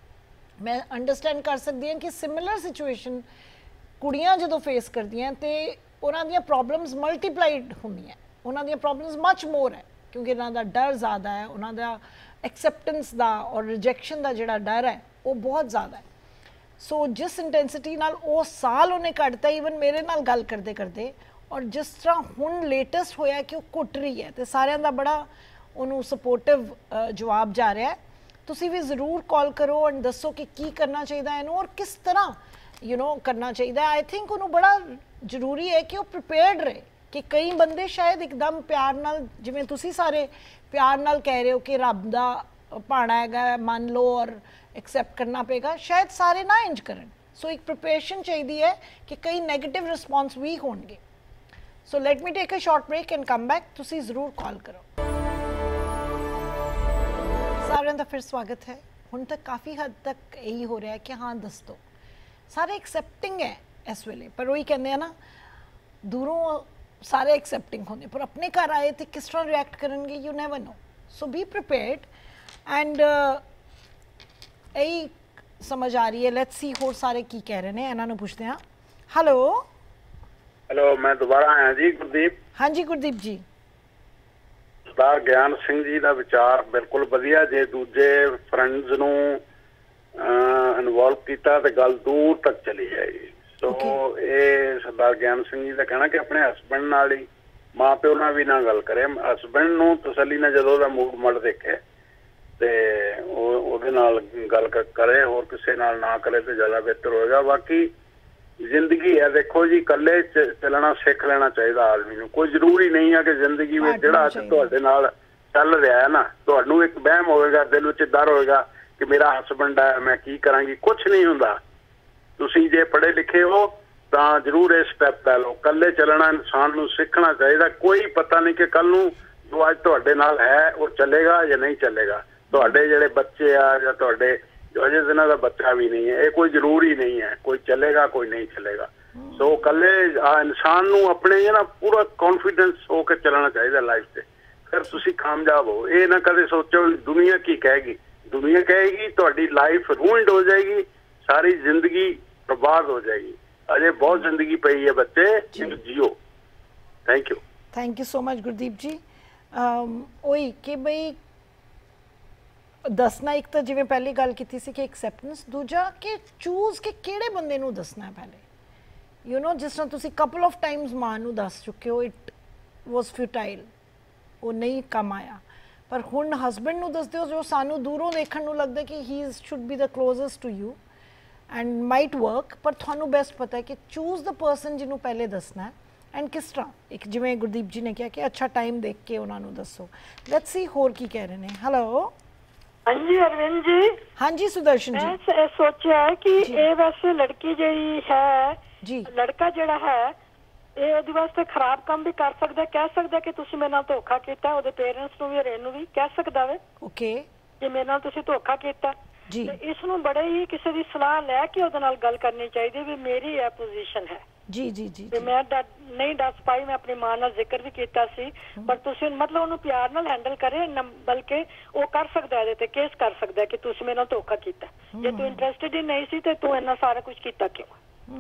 ਮੈਂ ਅੰਡਰਸਟੈਂਡ ਕਰ ਸਕਦੀ ਹਾਂ ਕਿ ਸਿਮਿਲਰ ਸਿਚੁਏਸ਼ਨ ਕੁੜੀਆਂ ਜਦੋਂ ਫੇਸ ਕਰਦੀਆਂ ਤੇ ਉਹਨਾਂ ਦੀਆਂ ਪ੍ਰੋਬਲਮਸ ਮਲਟੀਪਲਾਈਡ ਹੁੰਦੀਆਂ, ਉਹਨਾਂ ਦੀਆਂ ਪ੍ਰੋਬਲਮਸ ਮਚ ਮੋਰ ਹੈ, ਕਿਉਂਕਿ ਉਹਨਾਂ ਦਾ ਡਰ ਜ਼ਿਆਦਾ ਹੈ, ਉਹਨਾਂ ਦਾ ਐਕਸੈਪਟੈਂਸ ਦਾ ਔਰ ਰਿਜੈਕਸ਼ਨ ਦਾ ਜਿਹੜਾ ਡਰ ਹੈ ਉਹ ਬਹੁਤ ਜ਼ਿਆਦਾ ਹੈ। ਸੋ ਜਿਸ ਇੰਟੈਂਸਿਟੀ ਨਾਲ ਉਹ ਸਾਲ ਉਹਨੇ ਕੱਢਤਾ ਈਵਨ ਮੇਰੇ ਨਾਲ ਗੱਲ ਕਰਦੇ ਕਰਦੇ, ਔਰ ਜਿਸ ਤਰ੍ਹਾਂ ਹੁਣ ਲੇਟੈਸਟ ਹੋਇਆ ਕਿ ਉਹ ਕੁੱਟ ਰਹੀ ਹੈ, ਤੇ ਸਾਰਿਆਂ ਦਾ ਬੜਾ ਉਹਨੂੰ ਸਪੋਰਟਿਵ ਜਵਾਬ ਜਾ ਰਿਹਾ ਹੈ। ਤੁਸੀਂ ਵੀ ਜ਼ਰੂਰ ਕਾਲ ਕਰੋ ਐਂਡ ਦੱਸੋ ਕਿ ਕੀ ਕਰਨਾ ਚਾਹੀਦਾ ਇਹਨੂੰ, ਔਰ ਕਿਸ ਤਰ੍ਹਾਂ ਯੂ ਨੋ ਕਰਨਾ ਚਾਹੀਦਾ। ਆਈ ਥਿੰਕ ਉਹਨੂੰ ਬੜਾ ਜ਼ਰੂਰੀ ਹੈ ਕਿ ਉਹ ਪ੍ਰਿਪੇਅਰਡ ਰਹੇ, ਕਿ ਕਈ ਬੰਦੇ ਸ਼ਾਇਦ ਇੱਕਦਮ ਪਿਆਰ ਨਾਲ, ਜਿਵੇਂ ਤੁਸੀਂ ਸਾਰੇ ਪਿਆਰ ਨਾਲ ਕਹਿ ਰਹੇ ਹੋ ਕਿ ਰੱਬ ਦਾ ਭਾਣਾ ਹੈਗਾ, ਮੰਨ ਲਓ ਔਰ ਐਕਸੈਪਟ ਕਰਨਾ ਪਏਗਾ, ਸ਼ਾਇਦ ਸਾਰੇ ਨਾ ਇੰਜ ਕਰਨ। ਸੋ ਇੱਕ ਪ੍ਰਿਪਰੇਸ਼ਨ ਚਾਹੀਦੀ ਹੈ ਕਿ ਕਈ ਨੈਗੇਟਿਵ ਰਿਸਪੌਂਸ ਵੀ ਹੋਣਗੇ। So let me take a short break and come back. ਤੁਸੀਂ ਜ਼ਰੂਰ ਕਾਲ ਕਰੋ। ਸਾਰਿਆਂ ਦਾ ਫਿਰ ਸਵਾਗਤ ਹੈ। ਹੁਣ ਤੱਕ ਕਾਫੀ ਹੱਦ ਤੱਕ ਇਹੀ ਹੋ ਰਿਹਾ ਹੈ ਕਿ ਹਾਂ ਦੱਸ ਦਿਓ, ਸਾਰੇ ਐਕਸੈਪਟਿੰਗ ਹੈ ਇਸ ਵੇਲੇ, ਪਰ ਉਹੀ ਕਹਿੰਦੇ ਆ ਨਾ, ਦੂਰੋਂ ਸਾਰੇ ਐਕਸੈਪਟਿੰਗ ਹੁੰਦੇ, ਪਰ ਆਪਣੇ ਘਰ ਆਏ ਤੇ ਕਿਸ ਤਰ੍ਹਾਂ ਰਿਐਕਟ ਕਰਨਗੇ, you never know. So be prepared and ਇਹੀ ਸਮਝ ਆ ਰਹੀ ਹੈ। ਲੈਟਸ ਸੀ ਹੋਰ ਸਾਰੇ ਕੀ ਕਹਿ ਰਹੇ ਨੇ, ਇਹਨਾਂ ਨੂੰ ਪੁੱਛਦੇ ਹਾਂ। ਹੈਲੋ ਹੈਲੋ, ਮੈਂ ਦੁਬਾਰਾ ਆਇਆ ਜੀ, ਗੁਰਦੀਪ। ਹਾਂਜੀ ਗੁਰਦੀਪ ਜੀ। ਸਰਦਾਰ ਗਿਆਨ ਸਿੰਘ ਜੀ ਦਾ ਵਿਚਾਰ ਬਿਲਕੁਲ ਵਧੀਆ, ਜੇ ਦੂਜੇ ਫਰੈਂਡਸ ਨੂੰ ਇਨਵੋਲਵ ਕੀਤਾ ਤੇ ਗੱਲ ਦੂਰ ਤੱਕ ਚਲੀ ਜਾਏਗੀ। ਸੋ ਇਹ ਸਰਦਾਰ ਗਿਆਨ ਸਿੰਘ ਜੀ ਦਾ ਕਹਿਣਾ ਕਿ ਆਪਣੇ ਹਸਬੈਂਡ ਨਾਲ ਹੀ, ਮਾਂ ਪਿਓ ਨਾਲ ਵੀ ਨਾ ਗੱਲ ਕਰੇ, ਹਸਬੈਂਡ ਨੂੰ ਤਸੱਲੀ ਨਾਲ ਜਦੋਂ ਉਹਦਾ ਮੂਡ ਮੜ ਦੇਖੇ ਤੇ ਉਹ ਉਹਦੇ ਨਾਲ ਗੱਲ ਕਰੇ, ਹੋਰ ਕਿਸੇ ਨਾਲ ਨਾ ਕਰੇ ਤੇ ਜ਼ਿਆਦਾ ਬਿਹਤਰ ਹੋਏਗਾ। ਬਾਕੀ ਜ਼ਿੰਦਗੀ ਹੈ, ਦੇਖੋ ਜੀ, ਇਕੱਲੇ ਚੱਲਣਾ ਸਿੱਖ ਲੈਣਾ ਚਾਹੀਦਾ ਆਦਮੀ ਨੂੰ। ਕੋਈ ਜ਼ਰੂਰੀ ਨਹੀਂ ਹੈ ਕਿ ਜ਼ਿੰਦਗੀ ਵਿੱਚ ਜਿਹੜਾ ਅੱਜ ਤੁਹਾਡੇ ਨਾਲ ਚੱਲ ਰਿਹਾ ਹੈ ਨਾ, ਤੁਹਾਨੂੰ ਇੱਕ ਵਹਿਮ ਹੋਵੇਗਾ, ਦਿਲ ਵਿੱਚ ਡਰ ਹੋਵੇਗਾ ਕਿ ਮੇਰਾ ਹਸਬੈਂਡ ਹੈ, ਮੈਂ ਕੀ ਕਰਾਂਗੀ। ਕੁਛ ਨਹੀਂ ਹੁੰਦਾ। ਤੁਸੀਂ ਜੇ ਪੜ੍ਹੇ ਲਿਖੇ ਹੋ ਤਾਂ ਜ਼ਰੂਰ ਇਹ ਸਟੈਪ ਲੈ ਲਓ। ਇਕੱਲੇ ਚੱਲਣਾ ਇਨਸਾਨ ਨੂੰ ਸਿੱਖਣਾ ਚਾਹੀਦਾ। ਕੋਈ ਪਤਾ ਨਹੀਂ ਕਿ ਕੱਲ ਨੂੰ ਜੋ ਅੱਜ ਤੁਹਾਡੇ ਨਾਲ ਹੈ ਉਹ ਚੱਲੇਗਾ ਜਾਂ ਨਹੀਂ ਚੱਲੇਗਾ। ਤੁਹਾਡੇ ਜਿਹੜੇ ਬੱਚੇ ਆ ਜਾਂ ਤੁਹਾਡੇ ਅਜੇ ਦਿਨਾਂ ਦਾ ਬੱਚਾ ਵੀ ਨਹੀਂ ਹੈ, ਇਹ ਕੋਈ ਜ਼ਰੂਰੀ ਨਹੀਂ ਹੈ, ਕੋਈ ਚੱਲੇਗਾ ਕੋਈ ਨਹੀਂ ਚੱਲੇਗਾ। ਸੋ ਇਕੱਲੇ ਇਨਸਾਨ ਨੂੰ ਆਪਣੇ ਨਾ ਪੂਰਾ ਕੌਨਫੀਡੈਂਸ ਹੋ ਕੇ ਚੱਲਣਾ ਚਾਹੀਦਾ ਲਾਈਫ 'ਤੇ, ਫਿਰ ਤੁਸੀਂ ਕਾਮਯਾਬ ਹੋ। ਇਹ ਨਾ ਕਦੇ ਸੋਚੋ ਦੁਨੀਆ ਕੀ ਕਹੇਗੀ। ਦੁਨੀਆ ਕਹੇਗੀ ਤੁਹਾਡੀ ਲਾਈਫ ਰੂਇੰਡ ਹੋ ਜਾਏਗੀ, ਸਾਰੀ ਜ਼ਿੰਦਗੀ ਬਰਬਾਦ ਹੋ ਜਾਏਗੀ। ਅਜੇ ਬਹੁਤ ਜ਼ਿੰਦਗੀ ਪਈ ਹੈ ਬੱਚੇ, ਇਹਨੂੰ ਜੀਓ। Thank you thank you so much Gurdeep ji. ਉਹੀ ਕਿ ਬਈ ਦੱਸਣਾ, ਇੱਕ ਤਾਂ ਜਿਵੇਂ ਪਹਿਲੀ ਗੱਲ ਕੀਤੀ ਸੀ ਕਿ ਐਕਸੈਪਟੈਂਸ, ਦੂਜਾ ਕਿ ਚੂਜ਼ ਕਿ ਕਿਹੜੇ ਬੰਦੇ ਨੂੰ ਦੱਸਣਾ ਪਹਿਲੇ। ਯੂ ਨੋ ਜਿਸ ਤਰ੍ਹਾਂ ਤੁਸੀਂ ਕਪਲ ਆਫ ਟਾਈਮਸ ਮਾਂ ਨੂੰ ਦੱਸ ਚੁੱਕੇ ਹੋ, ਇਟ ਵਾਸ ਫਿਊਟਾਈਲ, ਉਹ ਨਹੀਂ ਕੰਮ ਆਇਆ। ਪਰ ਹੁਣ ਹਸਬੈਂਡ ਨੂੰ ਦੱਸਦੇ ਹੋ ਜੋ ਸਾਨੂੰ ਦੂਰੋਂ ਦੇਖਣ ਨੂੰ ਲੱਗਦਾ ਕਿ he should be the closest to you and might work, ਪਰ ਤੁਹਾਨੂੰ ਬੈਸਟ ਪਤਾ ਹੈ ਕਿ ਚੂਜ਼ ਦ ਪਰਸਨ ਜਿਹਨੂੰ ਪਹਿਲੇ ਦੱਸਣਾ ਹੈ ਐਂਡ ਕਿਸ ਤਰ੍ਹਾਂ। ਇੱਕ ਜਿਵੇਂ ਗੁਰਦੀਪ ਜੀ ਨੇ ਕਿਹਾ ਕਿ ਅੱਛਾ ਟਾਈਮ ਦੇਖ ਕੇ ਉਹਨਾਂ ਨੂੰ ਦੱਸੋ। ਲੈਟਸ ਸੀ ਹੋਰ ਕੀ ਕਹਿ ਰਹੇ ਨੇ। ਹੈਲੋ ਹਾਂਜੀ ਅਰਵਿੰਦ ਜੀ। ਹਾਂਜੀ ਸੁਦਰਸ਼ਨ ਜੀ। ਮੈਂ ਸੋਚਿਆ ਕਿ ਇਹ ਵੈਸੇ ਲੜਕੀ ਜਿਹੜੀ ਹੈ ਜੀ, ਲੜਕਾ ਜਿਹੜਾ ਹੈ ਇਹ ਉਹਦੇ ਵਾਸਤੇ ਖਰਾਬ ਕੰਮ ਵੀ ਕਰ ਸਕਦਾ, ਕਹਿ ਸਕਦਾ ਕਿ ਤੁਸੀਂ ਮੇਰੇ ਨਾਲ ਧੋਖਾ ਕੀਤਾ, ਉਹਦੇ ਪੇਰੈਂਟਸ ਨੂੰ ਵੀ ਔਰ ਇਹਨੂੰ ਵੀ ਕਹਿ ਸਕਦਾ ਵੇ ਓਕੇ ਜੇ ਮੇਰੇ ਨਾਲ ਤੁਸੀਂ ਧੋਖਾ ਕੀਤਾ ਜੀ। ਤੇ ਇਸ ਨੂੰ ਬੜੇ ਹੀ ਕਿਸੇ ਦੀ ਸਲਾਹ ਲੈ ਕੇ ਉਹਦੇ ਨਾਲ ਗੱਲ ਕਰਨੀ ਚਾਹੀਦੀ ਵੀ ਮੇਰੀ ਇਹ ਪੋਜੀਸ਼ਨ ਹੈ ਜੀ ਜੀ ਜੀ। ਤੇ ਮੈਂ ਨਹੀਂ ਦੱਸ ਪਾਈ, ਮੈਂ ਆਪਣੀ ਮਾਂ ਨਾਲ ਜ਼ਿਕਰ ਵੀ ਕੀਤਾ ਸੀ, ਪਰ ਤੁਸੀਂ ਮਤਲਬ ਉਹਨੂੰ ਪਿਆਰ ਨਾਲ ਹੈਂਡਲ ਕਰੇ, ਬਲਕਿ ਉਹ ਕਰ ਸਕਦਾ ਇਹਦੇ ਤੇ ਕੇਸ ਕਰ ਸਕਦਾ ਕਿ ਤੁਸੀਂ ਮੇਰੇ ਨਾਲ ਧੋਖਾ ਕੀਤਾ, ਜੇ ਤੂੰ ਇੰਟਰਸਟਿਡ ਹੀ ਨਹੀਂ ਸੀ ਤੇ ਤੂੰ ਇੰਨਾ ਸਾਰਾ ਕੁਝ ਕੀਤਾ ਕਿਉਂ।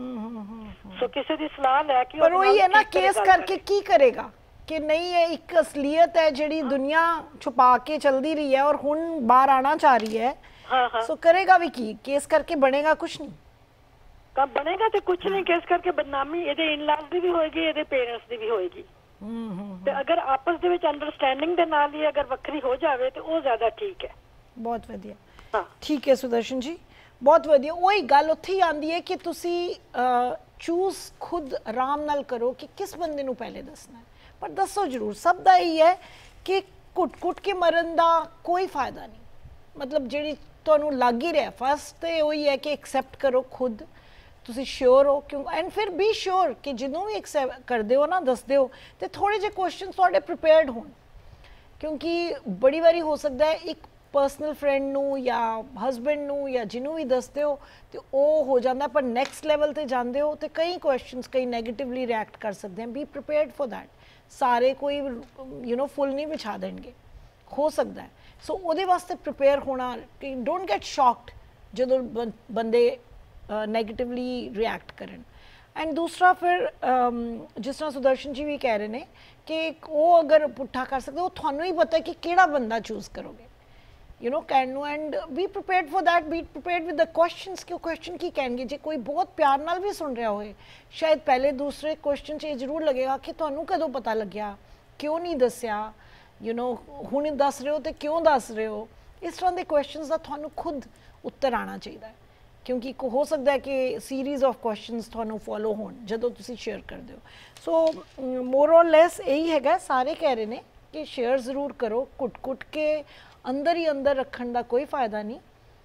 ਸੋ ਕਿਸੇ ਦੀ ਸਲਾਹ ਲੈ ਕੇ। ਪਰ ਉਹੀ ਹੈ ਨਾ, ਕੇਸ ਕਰਕੇ ਕੀ ਕਰੇਗਾ ਕਿ ਨਹੀਂ, ਇਹ ਇੱਕ ਅਸਲੀਅਤ ਹੈ ਜਿਹੜੀ ਦੁਨੀਆ ਛੁਪਾ ਕੇ ਚਲਦੀ ਰਹੀ ਹੈ ਔਰ ਹੁਣ ਬਾਹਰ ਆਣਾ ਚਾਹ ਰਹੀ ਹੈ। ਹਾਂ ਹਾਂ। ਸੋ ਕਰੇਗਾ ਵੀ ਕੀ, ਕੇਸ ਕਰਕੇ ਬਣੇਗਾ ਕੁਛ ਨਹੀਂ। ਕੰਮ ਬਣੇਗਾ ਤੇ ਕੁਛ ਨਹੀਂ, ਕੇਸ ਕਰਕੇ ਬਦਨਾਮੀ ਇਹਦੇ ਇਨ-ਲਾਜ਼ ਦੀ ਵੀ ਹੋਏਗੀ, ਇਹਦੇ ਪੇਰੈਂਟਸ ਦੀ ਵੀ ਹੋਏਗੀ। ਤੇ ਅਗਰ ਆਪਸ ਦੇ ਵਿੱਚ ਅੰਡਰਸਟੈਂਡਿੰਗ ਦੇ ਨਾਲ ਹੀ ਅਗਰ ਵੱਖਰੀ ਹੋ ਜਾਵੇ ਤੇ ਉਹ ਜ਼ਿਆਦਾ ਠੀਕ ਹੈ। ਬਹੁਤ ਵਧੀਆ। ਹਾਂ ਠੀਕ ਹੈ ਸੁਦਰਸ਼ਨ ਜੀ, ਬਹੁਤ ਵਧੀਆ। ਉਹੀ ਗੱਲ ਉੱਥੇ ਹੀ ਆਉਂਦੀ ਹੈ ਕਿ ਤੁਸੀਂ ਚੂਜ਼ ਖੁਦ ਆਰਾਮ ਨਾਲ ਕਰੋ ਕਿ ਕਿਸ ਬੰਦੇ ਨੂੰ ਪਹਿਲੇ ਦੱਸਣਾ ਹੈ, ਪਰ ਦੱਸੋ ਜ਼ਰੂਰ। ਸਭ ਦਾ ਹੀ ਹੈ ਕਿ ਕੁੱਟ ਕੁੱਟ ਕੇ ਮਰਨ ਦਾ ਕੋਈ ਫਾਇਦਾ ਨਹੀਂ। ਮਤਲਬ ਜਿਹੜੀ ਤੁਹਾਨੂੰ ਲੱਗ ਹੀ ਰਿਹਾ ਫਸਟ ਤੇ ਉਹੀ ਹੈ ਕਿ ਐਕਸੈਪਟ ਕਰੋ ਖੁਦ, ਤੁਸੀਂ ਸ਼ੋਰ ਹੋ ਕਿਉਂ, ਐਂਡ ਫਿਰ ਬੀ ਸ਼ੋਰ ਕਿ ਜਿਹਨੂੰ ਵੀ ਐਕਸੈਪਟ ਕਰਦੇ ਹੋ ਨਾ, ਦੱਸਦੇ ਹੋ ਤੇ ਥੋੜੇ ਜਿਹੇ ਕੁਐਸਚਨਸ ਤੁਹਾਡੇ ਪ੍ਰੀਪੇਅਰਡ ਹੋਣ, ਕਿਉਂਕਿ ਬੜੀ ਵਾਰੀ ਹੋ ਸਕਦਾ ਹੈ ਇੱਕ ਪਰਸਨਲ ਫਰੈਂਡ ਨੂੰ ਜਾਂ ਹਸਬੈਂਡ ਨੂੰ ਜਾਂ ਜਿਹਨੂੰ ਵੀ ਦੱਸਦੇ ਹੋ ਤੇ ਉਹ ਹੋ ਜਾਂਦਾ, ਪਰ ਨੈਕਸਟ ਲੈਵਲ ਤੇ ਜਾਂਦੇ ਹੋ ਤੇ ਕਈ ਕੁਐਸਚਨਸ ਕਈ ਨੈਗੇਟਿਵਲੀ ਰਿਐਕਟ ਕਰ ਸਕਦੇ ਹਨ। Be prepared for that. ਸਾਰੇ ਕੋਈ ਯੂ نو ਫੁੱਲ ਨਹੀਂ ਵਿਛਾ ਦੇਣਗੇ, ਹੋ ਸਕਦਾ ਹੈ। ਸੋ ਉਹਦੇ ਵਾਸਤੇ ਪ੍ਰੀਪੇਅਰ ਹੋਣਾ, ਕਿ ਡੋਂਟ ਗੈਟ ਸ਼ੌਕਡ ਜਦੋਂ ਬੰਦੇ ਨੈਗੇਟਿਵਲੀ ਰਿਐਕਟ ਕਰਨ। ਐਂਡ ਦੂਸਰਾ ਫਿਰ ਜਿਸ ਤਰ੍ਹਾਂ ਸੁਦਰਸ਼ਨ ਜੀ ਵੀ ਕਹਿ ਰਹੇ ਨੇ ਕਿ ਉਹ ਅਗਰ ਪੁੱਠਾ ਕਰ ਸਕਦੇ, ਉਹ ਤੁਹਾਨੂੰ ਹੀ ਪਤਾ ਕਿ ਕਿਹੜਾ ਬੰਦਾ ਚੂਜ਼ ਕਰੋਗੇ, you know can you and be prepared for that, be prepared with the questions ਕਿ ਉਹ question ਕੀ ਕਹਿਣਗੇ। ਜੇ ਕੋਈ ਬਹੁਤ ਪਿਆਰ ਨਾਲ ਵੀ ਸੁਣ ਰਿਹਾ ਹੋਏ, ਸ਼ਾਇਦ ਪਹਿਲੇ ਦੂਸਰੇ question 'ਚ ਇਹ ਜ਼ਰੂਰ ਲੱਗੇਗਾ ਕਿ ਤੁਹਾਨੂੰ ਕਦੋਂ ਪਤਾ ਲੱਗਿਆ, ਕਿਉਂ ਨਹੀਂ ਦੱਸਿਆ, you know ਹੁਣ ਦੱਸ ਰਹੇ ਹੋ ਤੇ ਕਿਉਂ ਦੱਸ ਰਹੇ ਹੋ। ਇਸ ਤਰ੍ਹਾਂ ਦੇ questions ਦਾ ਤੁਹਾਨੂੰ ਖੁਦ ਉੱਤਰ ਆਉਣਾ ਚਾਹੀਦਾ ਹੈ, ਕਿਉਂਕਿ ਹੋ ਸਕਦਾ ਹੈ ਕਿ ਸੀਰੀਜ਼ ਆਫ ਕੁਐਸਚਨਸ ਤੁਹਾਨੂੰ ਫੋਲੋ ਹੋਣ ਜਦੋਂ ਤੁਸੀਂ ਸ਼ੇਅਰ ਕਰਦੇ ਹੋ। ਸੋ ਮੋਰ ਔਰ ਲੈਸ ਇਹੀ ਹੈਗਾ, ਸਾਰੇ ਕਹਿ ਰਹੇ ਨੇ ਕਿ ਸ਼ੇਅਰ ਜ਼ਰੂਰ ਕਰੋ, ਕੁੱਟ ਕੁੱਟ ਕੇ ਅੰਦਰ ਹੀ ਅੰਦਰ ਰੱਖਣ ਦਾ ਕੋਈ ਫਾਇਦਾ ਨਹੀਂ।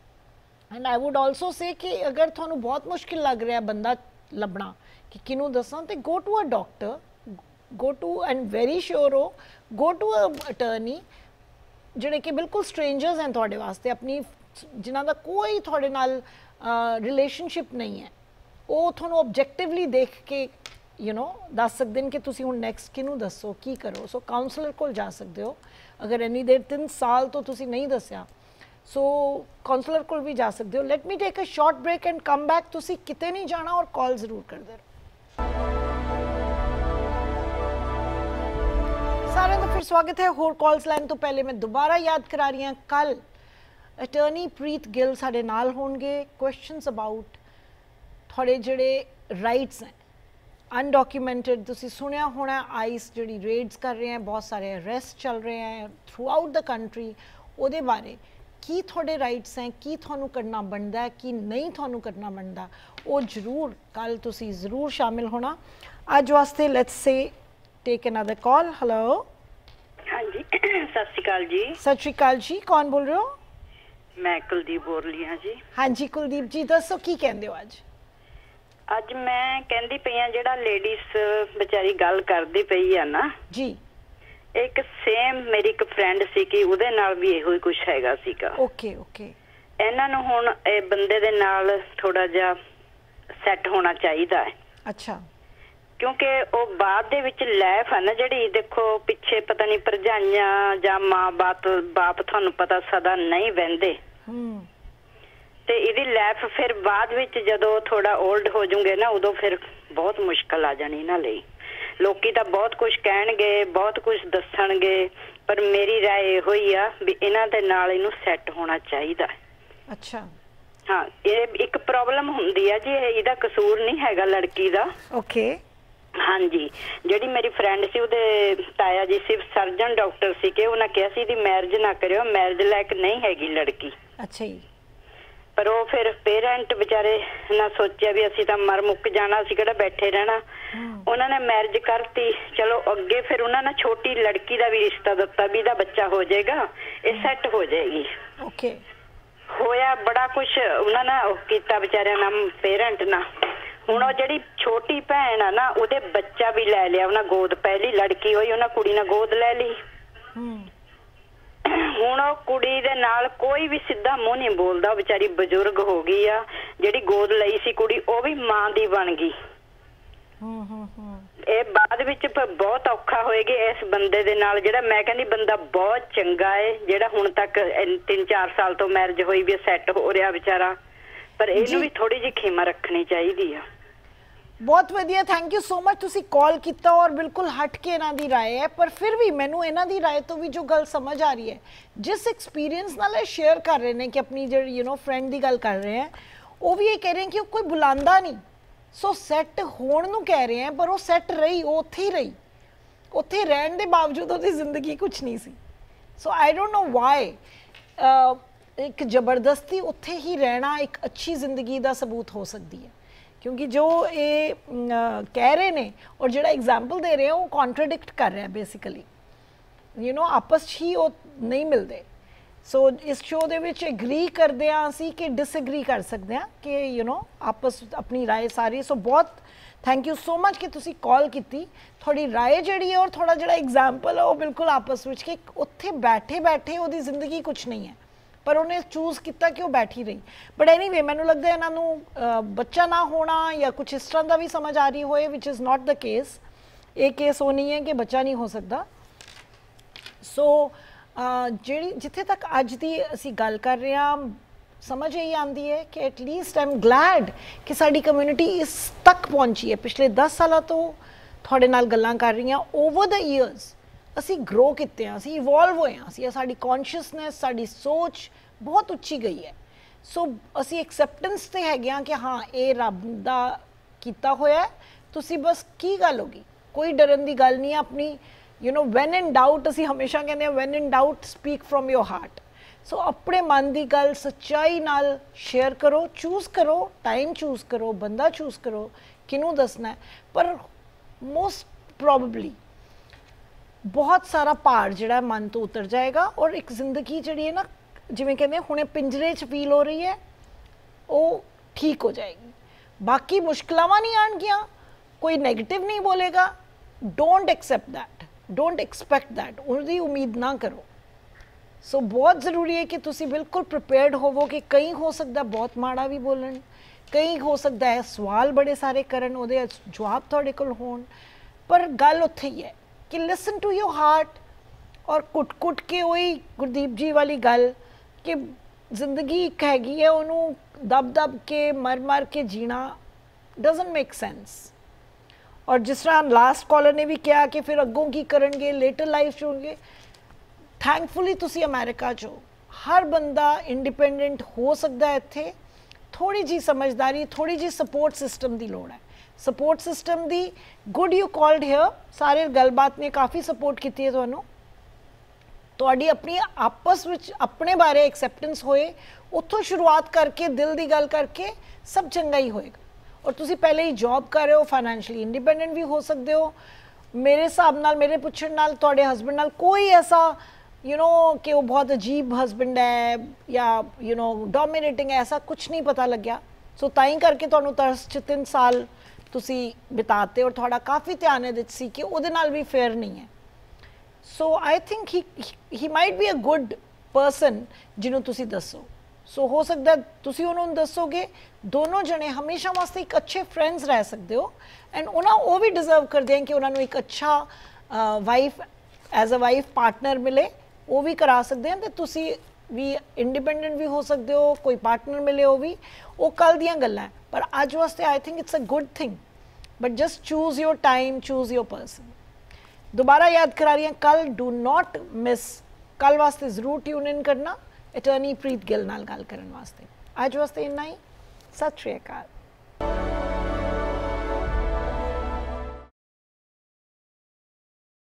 And I would also say ਕਿ ਅਗਰ ਤੁਹਾਨੂੰ ਬਹੁਤ ਮੁਸ਼ਕਿਲ ਲੱਗ ਰਿਹਾ ਬੰਦਾ ਲੱਭਣਾ ਕਿ ਕਿਹਨੂੰ ਦੱਸਾਂ, ਤੇ go to a doctor, go to and very sure ਹੋ, ਗੋ ਟੂ ਅ ਅਟਰਨੀ ਜਿਹੜੇ ਕਿ ਬਿਲਕੁਲ ਸਟ੍ਰੇਂਜਰਸ ਹਨ ਤੁਹਾਡੇ ਵਾਸਤੇ, ਆਪਣੀ ਜਿਨ੍ਹਾਂ ਦਾ ਕੋਈ ਤੁਹਾਡੇ ਨਾਲ ਰਿਲੇਸ਼ਨਸ਼ਿਪ ਨਹੀਂ ਹੈ, ਉਹ ਤੁਹਾਨੂੰ ਆਬਜੈਕਟਿਵਲੀ ਦੇਖ ਕੇ ਯੂ نو ਦੱਸ ਸਕਦੇ ਨੇ ਕਿ ਤੁਸੀਂ ਹੁਣ ਨੈਕਸਟ ਕਿਹਨੂੰ ਦੱਸੋ, ਕੀ ਕਰੋ। ਸੋ ਕਾਉਂਸਲਰ ਕੋਲ ਜਾ ਸਕਦੇ ਹੋ ਅਗਰ ਇੰਨੀ ਦੇਰ ਤਿੰਨ ਸਾਲ ਤੋਂ ਤੁਸੀਂ ਨਹੀਂ ਦੱਸਿਆ, ਸੋ ਕਾਉਂਸਲਰ ਕੋਲ ਵੀ ਜਾ ਸਕਦੇ ਹੋ। Let me take a short break and come back. ਤੁਸੀਂ ਕਿਤੇ ਨਹੀਂ ਜਾਣਾ ਔਰ ਕਾਲ ਜ਼ਰੂਰ ਕਰਦੇ ਰਹੋ। ਸਾਰਿਆਂ ਦਾ ਫਿਰ ਸਵਾਗਤ ਹੈ। ਹੋਰ ਕਾਲਸ ਲੈਣ ਤੋਂ ਪਹਿਲੇ ਮੈਂ ਦੁਬਾਰਾ ਯਾਦ ਕਰਾ ਰਹੀ ਹਾਂ, ਕੱਲ ਅਟਰਨੀ ਪ੍ਰੀਤ ਗਿੱਲ ਸਾਡੇ ਨਾਲ ਹੋਣਗੇ। ਕੁਐਸਚਨਸ ਅਬਾਊਟ ਤੁਹਾਡੇ ਜਿਹੜੇ ਰਾਈਟਸ ਹੈ ਅਨਡਾਕੂਮੈਂਟਡ, ਤੁਸੀਂ ਸੁਣਿਆ ਹੋਣਾ ਆਈਸ ਜਿਹੜੀ ਰੇਡਸ ਕਰ ਰਹੇ ਹੈ, ਬਹੁਤ ਸਾਰੇ ਅਰੈਸਟ ਚੱਲ ਰਹੇ ਹੈ ਥਰੂ ਆਊਟ ਦ ਕੰਟਰੀ, ਉਹਦੇ ਬਾਰੇ ਕੀ ਤੁਹਾਡੇ ਰਾਈਟਸ ਹੈ, ਕੀ ਤੁਹਾਨੂੰ ਕਰਨਾ ਬਣਦਾ, ਕੀ ਨਹੀਂ ਤੁਹਾਨੂੰ ਕਰਨਾ ਬਣਦਾ, ਉਹ ਜ਼ਰੂਰ ਕੱਲ ਤੁਸੀਂ ਜ਼ਰੂਰ ਸ਼ਾਮਿਲ ਹੋਣਾ। ਅੱਜ ਵਾਸਤੇ let's say take another call. Hello ਹਾਂਜੀ ਸਤਿ ਸ਼੍ਰੀ ਅਕਾਲ ਜੀ। ਸਤਿ ਸ਼੍ਰੀ ਅਕਾਲ ਜੀ, ਕੌਣ ਬੋਲ ਰਹੇ ਹੋ? ਮੈਂ ਕੁਲਦੀਪ ਬੋਲ ਰਹੀ ਹਾਂ ਜੀ। ਹਾਂਜੀ ਕੁਲਦੀਪ ਜੀ, ਦੱਸੋ ਕੀ ਕਹਿੰਦੇ ਹੋ ਅੱਜ? ਅੱਜ ਮੈਂ ਕਹਿੰਦੀ ਪਈ ਆ ਜਿਹੜਾ ਲੇਡੀਜ਼ ਵਿਚਾਰੀ ਗੱਲ ਕਰਦੀ ਪਈ ਆ ਨਾ ਜੀ, ਇੱਕ ਸੇਮ ਮੇਰੀ ਇੱਕ ਫਰੈਂਡ ਸੀ ਕਿ ਉਹਦੇ ਨਾਲ ਵੀ ਇਹੋ ਹੀ ਕੁਝ ਹੈਗਾ ਸੀਗਾ। Okay okay. ਇਹਨਾਂ ਨੂੰ ਹੁਣ ਇਹ ਬੰਦੇ ਦੇ ਨਾਲ ਥੋੜਾ ਜਿਹਾ ਸੈੱਟ ਹੋਣਾ ਚਾਹੀਦਾ ਹੈ। ਅੱਛਾ। ਕਿਉਂਕਿ ਉਹ ਬਾਅਦ ਦੇ ਵਿੱਚ ਲਾਈਫ ਹੈ ਨਾ ਜਿਹੜੀ, ਦੇਖੋ ਪਿੱਛੇ ਪਤਾ ਨਹੀਂ ਭਰਜਾਈਆਂ ਜਾਂ ਮਾਂ ਬਾਪ ਬਾਪ ਤੁਹਾਨੂੰ ਪਤਾ ਸਦਾ ਨਹੀਂ ਵਹਿੰਦੇ। ਹੂੰ। ਤੇ ਇਹਦੀ ਲਾਈਫ ਫਿਰ ਬਾਅਦ ਵਿੱਚ ਜਦੋਂ ਥੋੜਾ 올ਡ ਹੋ ਜੂਗੇ ਨਾ ਉਦੋਂ ਫਿਰ ਬਹੁਤ ਮੁਸ਼ਕਲ ਆ ਜਾਣੀ ਇਹਨਾਂ ਲਈ। ਲੋਕੀ ਤਾਂ ਬਹੁਤ ਕੁਝ ਕਹਿਣਗੇ, ਬਹੁਤ ਕੁਝ ਦੱਸਣਗੇ, ਪਰ ਮੇਰੀ ਰਾਏ ਇਹੋ ਹੀ ਆ ਵੀ ਇਹਨਾਂ ਦੇ ਨਾਲ ਇਹਨੂੰ ਸੈੱਟ ਹੋਣਾ ਚਾਹੀਦਾ। ਅੱਛਾ ਹਾਂ, ਇਹ ਇੱਕ ਪ੍ਰੋਬਲਮ ਹੁੰਦੀ ਆ ਜੀ, ਇਹਦਾ ਕਸੂਰ ਨਹੀਂ ਹੈਗਾ ਲੜਕੀ ਦਾ। ਓਕੇ ਹਾਂਜੀ, ਜਿਹੜੀ ਮੇਰੀ ਫਰੈਂਡ ਸੀ ਉਹਦੇ ਤਾਇਆ ਜੀ ਸੀ ਸਰਜਨ ਡਾਕਟਰ ਸੀ ਕਿ ਉਹਨਾਂ ਕਿਹਾ ਸੀ ਇਹਦੀ ਮੈਰਿਜ ਨਾ ਕਰਿਓ, ਮੈਰਿਜ ਲਾਇਕ ਨਹੀਂ ਹੈਗੀ ਲੜਕੀ। ਅੱਛਾ ਜੀ। ਪਰ ਉਹ ਫਿਰ ਪੇਰੈਂਟ ਵਿਚਾਰੇ ਨਾ ਸੋਚਿਆ ਵੀ ਅਸੀਂ ਤਾਂ ਮਰ ਮੁੱਕ ਜਾਣਾ, ਅਸੀਂ ਕਿਹੜਾ ਬੈਠੇ ਰਹਿਣਾ। ਉਹਨਾਂ ਨੇ ਮੈਰਿਜ ਕਰਤੀ। ਚਲੋ ਅੱਗੇ ਫਿਰ ਉਹਨਾਂ ਨੇ ਛੋਟੀ ਲੜਕੀ ਦਾ ਵੀ ਰਿਸ਼ਤਾ ਦਿੱਤਾ ਵੀ ਇਹਦਾ ਬੱਚਾ ਹੋ ਜਾਏਗਾ, ਇਹ ਸੈੱਟ ਹੋ ਜਾਏਗੀ। ਓਕੇ ਹੋਇਆ ਬੜਾ ਕੁਛ ਉਹਨਾਂ ਨੇ ਉਹ ਕੀਤਾ ਵਿਚਾਰਿਆਂ ਨਾਲ, ਪੇਰੈਂਟ ਨਾਲ। ਹੁਣ ਉਹ ਜਿਹੜੀ ਛੋਟੀ ਭੈਣ ਆ ਨਾ ਉਹਦੇ ਬੱਚਾ ਵੀ ਲੈ ਲਿਆ ਉਹਨਾਂ ਗੋਦ, ਪਹਿਲੀ ਲੜਕੀ ਹੋਈ ਉਹਨਾਂ ਕੁੜੀ ਨੇ ਗੋਦ ਲੈ ਲਈ। ਹੁਣ ਉਹ ਕੁੜੀ ਦੇ ਨਾਲ ਕੋਈ ਵੀ ਸਿੱਧਾ ਮੂੰਹ ਨਹੀਂ ਬੋਲਦਾ, ਵਿਚਾਰੀ ਬਜ਼ੁਰਗ ਹੋ ਗਈ ਆ। ਜਿਹੜੀ ਗੋਦ ਲਈ ਸੀ ਕੁੜੀ ਉਹ ਵੀ ਮਾਂ ਦੀ ਬਣ ਗਈ। ਇਹ ਬਾਅਦ ਵਿੱਚ ਬਹੁਤ ਔਖਾ ਹੋਏਗਾ ਇਸ ਬੰਦੇ ਦੇ ਨਾਲ, ਜਿਹੜਾ ਮੈਂ ਕਹਿੰਦੀ ਬੰਦਾ ਬਹੁਤ ਚੰਗਾ ਹੈ, ਜਿਹੜਾ ਹੁਣ ਤੱਕ ਤਿੰਨ ਚਾਰ ਸਾਲ ਤੋਂ ਮੈਰਿਜ ਹੋਈ ਵੀ ਸੈੱਟ ਹੋ ਰਿਹਾ ਵਿਚਾਰਾ। ਪਰ ਇਹਨੂੰ ਵੀ ਥੋੜੀ ਜਿਹੀ ਖੇਮਾ ਰੱਖਣੀ ਚਾਹੀਦੀ ਆ। ਬਹੁਤ ਵਧੀਆ, ਥੈਂਕ ਯੂ ਸੋ ਮਚ ਤੁਸੀਂ ਕਾਲ ਕੀਤਾ ਔਰ ਬਿਲਕੁਲ ਹਟ ਕੇ ਇਹਨਾਂ ਦੀ ਰਾਏ ਹੈ। ਪਰ ਫਿਰ ਵੀ ਮੈਨੂੰ ਇਹਨਾਂ ਦੀ ਰਾਏ ਤੋਂ ਵੀ ਜੋ ਗੱਲ ਸਮਝ ਆ ਰਹੀ ਹੈ, ਜਿਸ ਐਕਸਪੀਰੀਅੰਸ ਨਾਲ ਇਹ ਸ਼ੇਅਰ ਕਰ ਰਹੇ ਨੇ ਕਿ ਆਪਣੀ ਜਿਹੜੀ ਯੂ نو ਫਰੈਂਡ ਦੀ ਗੱਲ ਕਰ ਰਹੇ ਹੈ, ਉਹ ਵੀ ਇਹ ਕਹਿ ਰਹੇ ਕਿ ਉਹ ਕੋਈ ਬੁਲਾਉਂਦਾ ਨਹੀਂ। ਸੋ ਸੈੱਟ ਹੋਣ ਨੂੰ ਕਹਿ ਰਹੇ ਹੈ, ਪਰ ਉਹ ਸੈੱਟ ਰਹੀ, ਉਹ ਉੱਥੇ ਹੀ ਰਹੀ। ਉੱਥੇ ਰਹਿਣ ਦੇ ਬਾਵਜੂਦ ਉਹਦੀ ਜ਼ਿੰਦਗੀ ਕੁਝ ਨਹੀਂ ਸੀ। ਸੋ ਆਈ ਡੋਂਟ ਨੋ ਵਾਈ ਇੱਕ ਜ਼ਬਰਦਸਤੀ ਉੱਥੇ ਹੀ ਰਹਿਣਾ ਇੱਕ ਅੱਛੀ ਜ਼ਿੰਦਗੀ ਦਾ ਸਬੂਤ ਹੋ ਸਕਦੀ ਹੈ। ਕਿਉਂਕਿ ਜੋ ਇਹ ਕਹਿ ਰਹੇ ਨੇ ਔਰ ਜਿਹੜਾ ਐਗਜ਼ਾਮਪਲ ਦੇ ਰਹੇ ਉਹ ਕੰਟਰਡਿਕਟ ਕਰ ਰਿਹਾ ਬੇਸਿਕਲੀ, ਯੂ نو ਆਪਸ 'ਚ ਹੀ ਉਹ ਨਹੀਂ ਮਿਲਦੇ। ਸੋ ਇਸ ਸ਼ੋਅ ਦੇ ਵਿੱਚ ਐਗਰੀ ਕਰਦੇ ਹਾਂ ਅਸੀਂ ਕਿ ਡਿਸਐਗਰੀ ਕਰ ਸਕਦੇ ਹਾਂ ਕਿ ਯੂ نو ਆਪਸ ਆਪਣੀ ਰਾਏ ਸਾਰੀ। ਸੋ ਬਹੁਤ ਥੈਂਕ ਯੂ ਸੋ ਮਚ ਕਿ ਤੁਸੀਂ ਕਾਲ ਕੀਤੀ। ਤੁਹਾਡੀ ਰਾਏ ਜਿਹੜੀ ਹੈ ਔਰ ਥੋੜਾ ਜਿਹੜਾ ਐਗਜ਼ਾਮਪਲ ਹੈ ਉਹ ਬਿਲਕੁਲ ਆਪਸ ਵਿੱਚ ਕਿ ਉੱਥੇ ਬੈਠੇ ਬੈਠੇ ਉਹਦੀ ਜ਼ਿੰਦਗੀ ਕੁਛ ਨਹੀਂ ਹੈ, ਪਰ ਉਹਨੇ ਚੂਜ਼ ਕੀਤਾ ਕਿ ਉਹ ਬੈਠੀ ਰਹੀ। ਬਟ ਐਨੀਵੇ ਮੈਨੂੰ ਲੱਗਦਾ ਇਹਨਾਂ ਨੂੰ ਬੱਚਾ ਨਾ ਹੋਣਾ ਜਾਂ ਕੁਛ ਇਸ ਤਰ੍ਹਾਂ ਦਾ ਵੀ ਸਮਝ ਆ ਰਹੀ ਹੋਏ, which is not the case. ਇਹ ਕੇਸ ਉਹ ਨਹੀਂ ਹੈ ਕਿ ਬੱਚਾ ਨਹੀਂ ਹੋ ਸਕਦਾ। ਸੋ ਜਿਹੜੀ ਜਿੱਥੇ ਤੱਕ ਅੱਜ ਦੀ ਅਸੀਂ ਗੱਲ ਕਰ ਰਹੇ ਹਾਂ, ਸਮਝ ਇਹ ਆਉਂਦੀ ਹੈ ਕਿ ਐਟਲੀਸਟ ਆਈ ਐਮ ਗਲੈਡ ਕਿ ਸਾਡੀ ਕਮਿਊਨਿਟੀ ਇਸ ਤੱਕ ਪਹੁੰਚੀ ਹੈ। ਪਿਛਲੇ ਦਸ ਸਾਲਾਂ ਤੋਂ ਤੁਹਾਡੇ ਨਾਲ ਗੱਲਾਂ ਕਰ ਰਹੀ ਹਾਂ, ਓਵਰ ਦ ਈਅਰਸ ਅਸੀਂ ਗਰੋ ਕੀਤੇ ਹਾਂ, ਅਸੀਂ ਇਵੋਲਵ ਹੋਏ ਹਾਂ, ਅਸੀਂ ਸਾਡੀ ਕੌਨਸ਼ੀਅਸਨੈਸ, ਸਾਡੀ ਸੋਚ ਬਹੁਤ ਉੱਚੀ ਗਈ ਹੈ। ਸੋ ਅਸੀਂ ਐਕਸੈਪਟੈਂਸ ਤੇ ਹੈਗੇ ਹਾਂ ਕਿ ਹਾਂ ਇਹ ਰੱਬ ਦਾ ਕੀਤਾ ਹੋਇਆ। ਤੁਸੀਂ ਬਸ ਕੀ ਗੱਲ ਹੋ ਗਈ, ਕੋਈ ਡਰਨ ਦੀ ਗੱਲ ਨਹੀਂ। ਆਪਣੀ you know when in doubt, ਅਸੀਂ ਹਮੇਸ਼ਾ ਕਹਿੰਦੇ ਹਾਂ when in doubt speak from your heart. So ਆਪਣੇ ਮਨ ਦੀ ਗੱਲ ਸੱਚਾਈ ਨਾਲ ਸ਼ੇਅਰ ਕਰੋ, ਚੂਜ਼ ਕਰੋ, ਟਾਈਮ ਚੂਜ਼ ਕਰੋ, ਬੰਦਾ ਚੂਜ਼ ਕਰੋ ਕਿਹਨੂੰ ਦੱਸਣਾ ਹੈ। ਪਰ ਮੋਸਟ ਪ੍ਰੋਬੇਬਲੀ ਬਹੁਤ ਸਾਰਾ ਭਾਰ ਜਿਹੜਾ ਮਨ ਤੋਂ ਉਤਰ ਜਾਏਗਾ ਔਰ ਇੱਕ ਜ਼ਿੰਦਗੀ ਜਿਹੜੀ ਹੈ ਨਾ, ਜਿਵੇਂ ਕਹਿੰਦੇ ਹੁਣੇ ਪਿੰਜਰੇ 'ਚ ਫੀਲ ਹੋ ਰਹੀ ਹੈ, ਉਹ ਠੀਕ ਹੋ ਜਾਏਗੀ। ਬਾਕੀ ਮੁਸ਼ਕਿਲਾਂ ਨਹੀਂ ਆਉਣਗੀਆਂ, ਕੋਈ ਨੈਗੇਟਿਵ ਨਹੀਂ ਬੋਲੇਗਾ। Don't accept that, don't expect that, ਉਹਦੀ ਉਮੀਦ ਨਾ ਕਰੋ। ਸੋ ਬਹੁਤ ਜ਼ਰੂਰੀ ਹੈ ਕਿ ਤੁਸੀਂ ਬਿਲਕੁਲ ਪ੍ਰਿਪੇਅਰਡ ਹੋਵੋ ਕਿ ਕਈ ਹੋ ਸਕਦਾ ਬਹੁਤ ਮਾੜਾ ਵੀ ਬੋਲਣ, ਕਈ ਹੋ ਸਕਦਾ ਹੈ ਸਵਾਲ ਬੜੇ ਸਾਰੇ ਕਰਨ, ਉਹਦੇ ਜਵਾਬ ਤੁਹਾਡੇ ਕੋਲ ਹੋਣ। ਪਰ ਗੱਲ ਉੱਥੇ ਹੀ ਹੈ ਕਿ ਲਿਸਨ ਟੂ ਯੋਰ ਹਾਰਟ। ਔਰ ਕੁੱਟ ਕੁੱਟ ਕੇ ਉਹੀ ਗੁਰਦੀਪ ਜੀ ਵਾਲੀ ਗੱਲ ਕਿ ਜ਼ਿੰਦਗੀ ਇੱਕ ਹੈਗੀ ਹੈ, ਉਹਨੂੰ ਦਬ ਦਬ ਕੇ ਮਰ ਮਰ ਕੇ ਜੀਣਾ ਡਜ਼ਨਟ ਮੇਕ ਸੈਂਸ। ਔਰ ਜਿਸ ਤਰ੍ਹਾਂ ਲਾਸਟ ਕਾਲਰ ਨੇ ਵੀ ਕਿਹਾ ਕਿ ਫਿਰ ਅੱਗੋਂ ਕੀ ਕਰਨਗੇ, ਲੇਟਰ ਲਾਈਫ 'ਚ ਹੋਣਗੇ। ਥੈਂਕਫੁਲੀ ਤੁਸੀਂ ਅਮਰੀਕਾ 'ਚ ਹੋ, ਹਰ ਬੰਦਾ ਇੰਡੀਪੈਂਡੈਂਟ ਹੋ ਸਕਦਾ ਹੈ। ਇੱਥੇ ਥੋੜ੍ਹੀ ਜਿਹੀ ਸਮਝਦਾਰੀ, ਥੋੜ੍ਹੀ ਜਿਹੀ ਸਪੋਰਟ ਸਿਸਟਮ ਦੀ ਲੋੜ ਹੈ। ਸਪੋਰਟ ਸਿਸਟਮ ਦੀ ਗੁੱਡ ਯੂ ਕਾਲਡ ਹੇਅਰ, ਸਾਰੇ ਗੱਲਬਾਤ ਨੇ ਕਾਫੀ ਸਪੋਰਟ ਕੀਤੀ ਹੈ ਤੁਹਾਨੂੰ। ਤੁਹਾਡੀ ਆਪਣੀ ਆਪਸ ਵਿੱਚ ਆਪਣੇ ਬਾਰੇ ਐਕਸੈਪਟੈਂਸ ਹੋਏ, ਉੱਥੋਂ ਸ਼ੁਰੂਆਤ ਕਰਕੇ ਦਿਲ ਦੀ ਗੱਲ ਕਰਕੇ ਸਭ ਚੰਗਾ ਹੀ ਹੋਏਗਾ। ਔਰ ਤੁਸੀਂ ਪਹਿਲੇ ਹੀ ਜੌਬ ਕਰ ਰਹੇ ਹੋ, ਫਾਈਨੈਂਸ਼ੀਅਲੀ ਇੰਡੀਪੈਂਡੈਂਟ ਵੀ ਹੋ ਸਕਦੇ ਹੋ। ਮੇਰੇ ਹਿਸਾਬ ਨਾਲ, ਮੇਰੇ ਪੁੱਛਣ ਨਾਲ ਤੁਹਾਡੇ ਹਸਬੈਂਡ ਨਾਲ ਕੋਈ ਐਸਾ ਯੂ نو ਕਿ ਉਹ ਬਹੁਤ ਅਜੀਬ ਹਸਬੈਂਡ ਹੈ ਜਾਂ ਯੂ نو ਡੋਮੀਨੇਟਿੰਗ, ਐਸਾ ਕੁਛ ਨਹੀਂ ਪਤਾ ਲੱਗਿਆ। ਸੋ ਤਾਂ ਹੀ ਕਰਕੇ ਤੁਹਾਨੂੰ ਤਰਸ 'ਚ ਤਿੰਨ ਸਾਲ ਤੁਸੀਂ ਬਿਤਾਤੇ ਔਰ ਤੁਹਾਡਾ ਕਾਫੀ ਧਿਆਨ ਇਹਦੇ 'ਚ ਸੀ ਕਿ ਉਹਦੇ ਨਾਲ ਵੀ ਫੇਅਰ ਨਹੀਂ ਹੈ। So I think he he might be a good person ਜਿਹਨੂੰ ਤੁਸੀਂ ਦੱਸੋ। ਸੋ ਹੋ ਸਕਦਾ ਤੁਸੀਂ ਉਹਨੂੰ ਦੱਸੋਗੇ, ਦੋਨੋਂ ਜਣੇ ਹਮੇਸ਼ਾ ਵਾਸਤੇ ਇੱਕ ਅੱਛੇ ਫਰੈਂਡਸ ਰਹਿ ਸਕਦੇ ਹੋ। ਐਂਡ ਉਹਨਾਂ ਉਹ ਵੀ ਡਿਜ਼ਰਵ ਕਰਦੇ ਹਨ ਕਿ ਉਹਨਾਂ ਨੂੰ ਇੱਕ ਅੱਛਾ wife as a wife partner ਮਿਲੇ, ਉਹ ਵੀ ਕਰਾ ਸਕਦੇ ਹਨ। ਅਤੇ ਤੁਸੀਂ ਵੀ ਇੰਡੀਪੈਂਡੈਂਟ ਵੀ ਹੋ ਸਕਦੇ ਹੋ, ਕੋਈ ਪਾਰਟਨਰ ਮਿਲੇ ਹੋ ਵੀ, ਉਹ ਕੱਲ ਦੀਆਂ ਗੱਲਾਂ, ਪਰ ਅੱਜ ਵਾਸਤੇ I think it's a good thing, but just choose your time, choose your person. दोबारा याद करा रही हैं, कल डू नॉट मिस, कल वास्ते जरूर ट्यून इन करना अटॉर्नी प्रीत गिल नाल गल करन वास्ते। अज वास्ते इन्ना ही, सत श्री अकाल।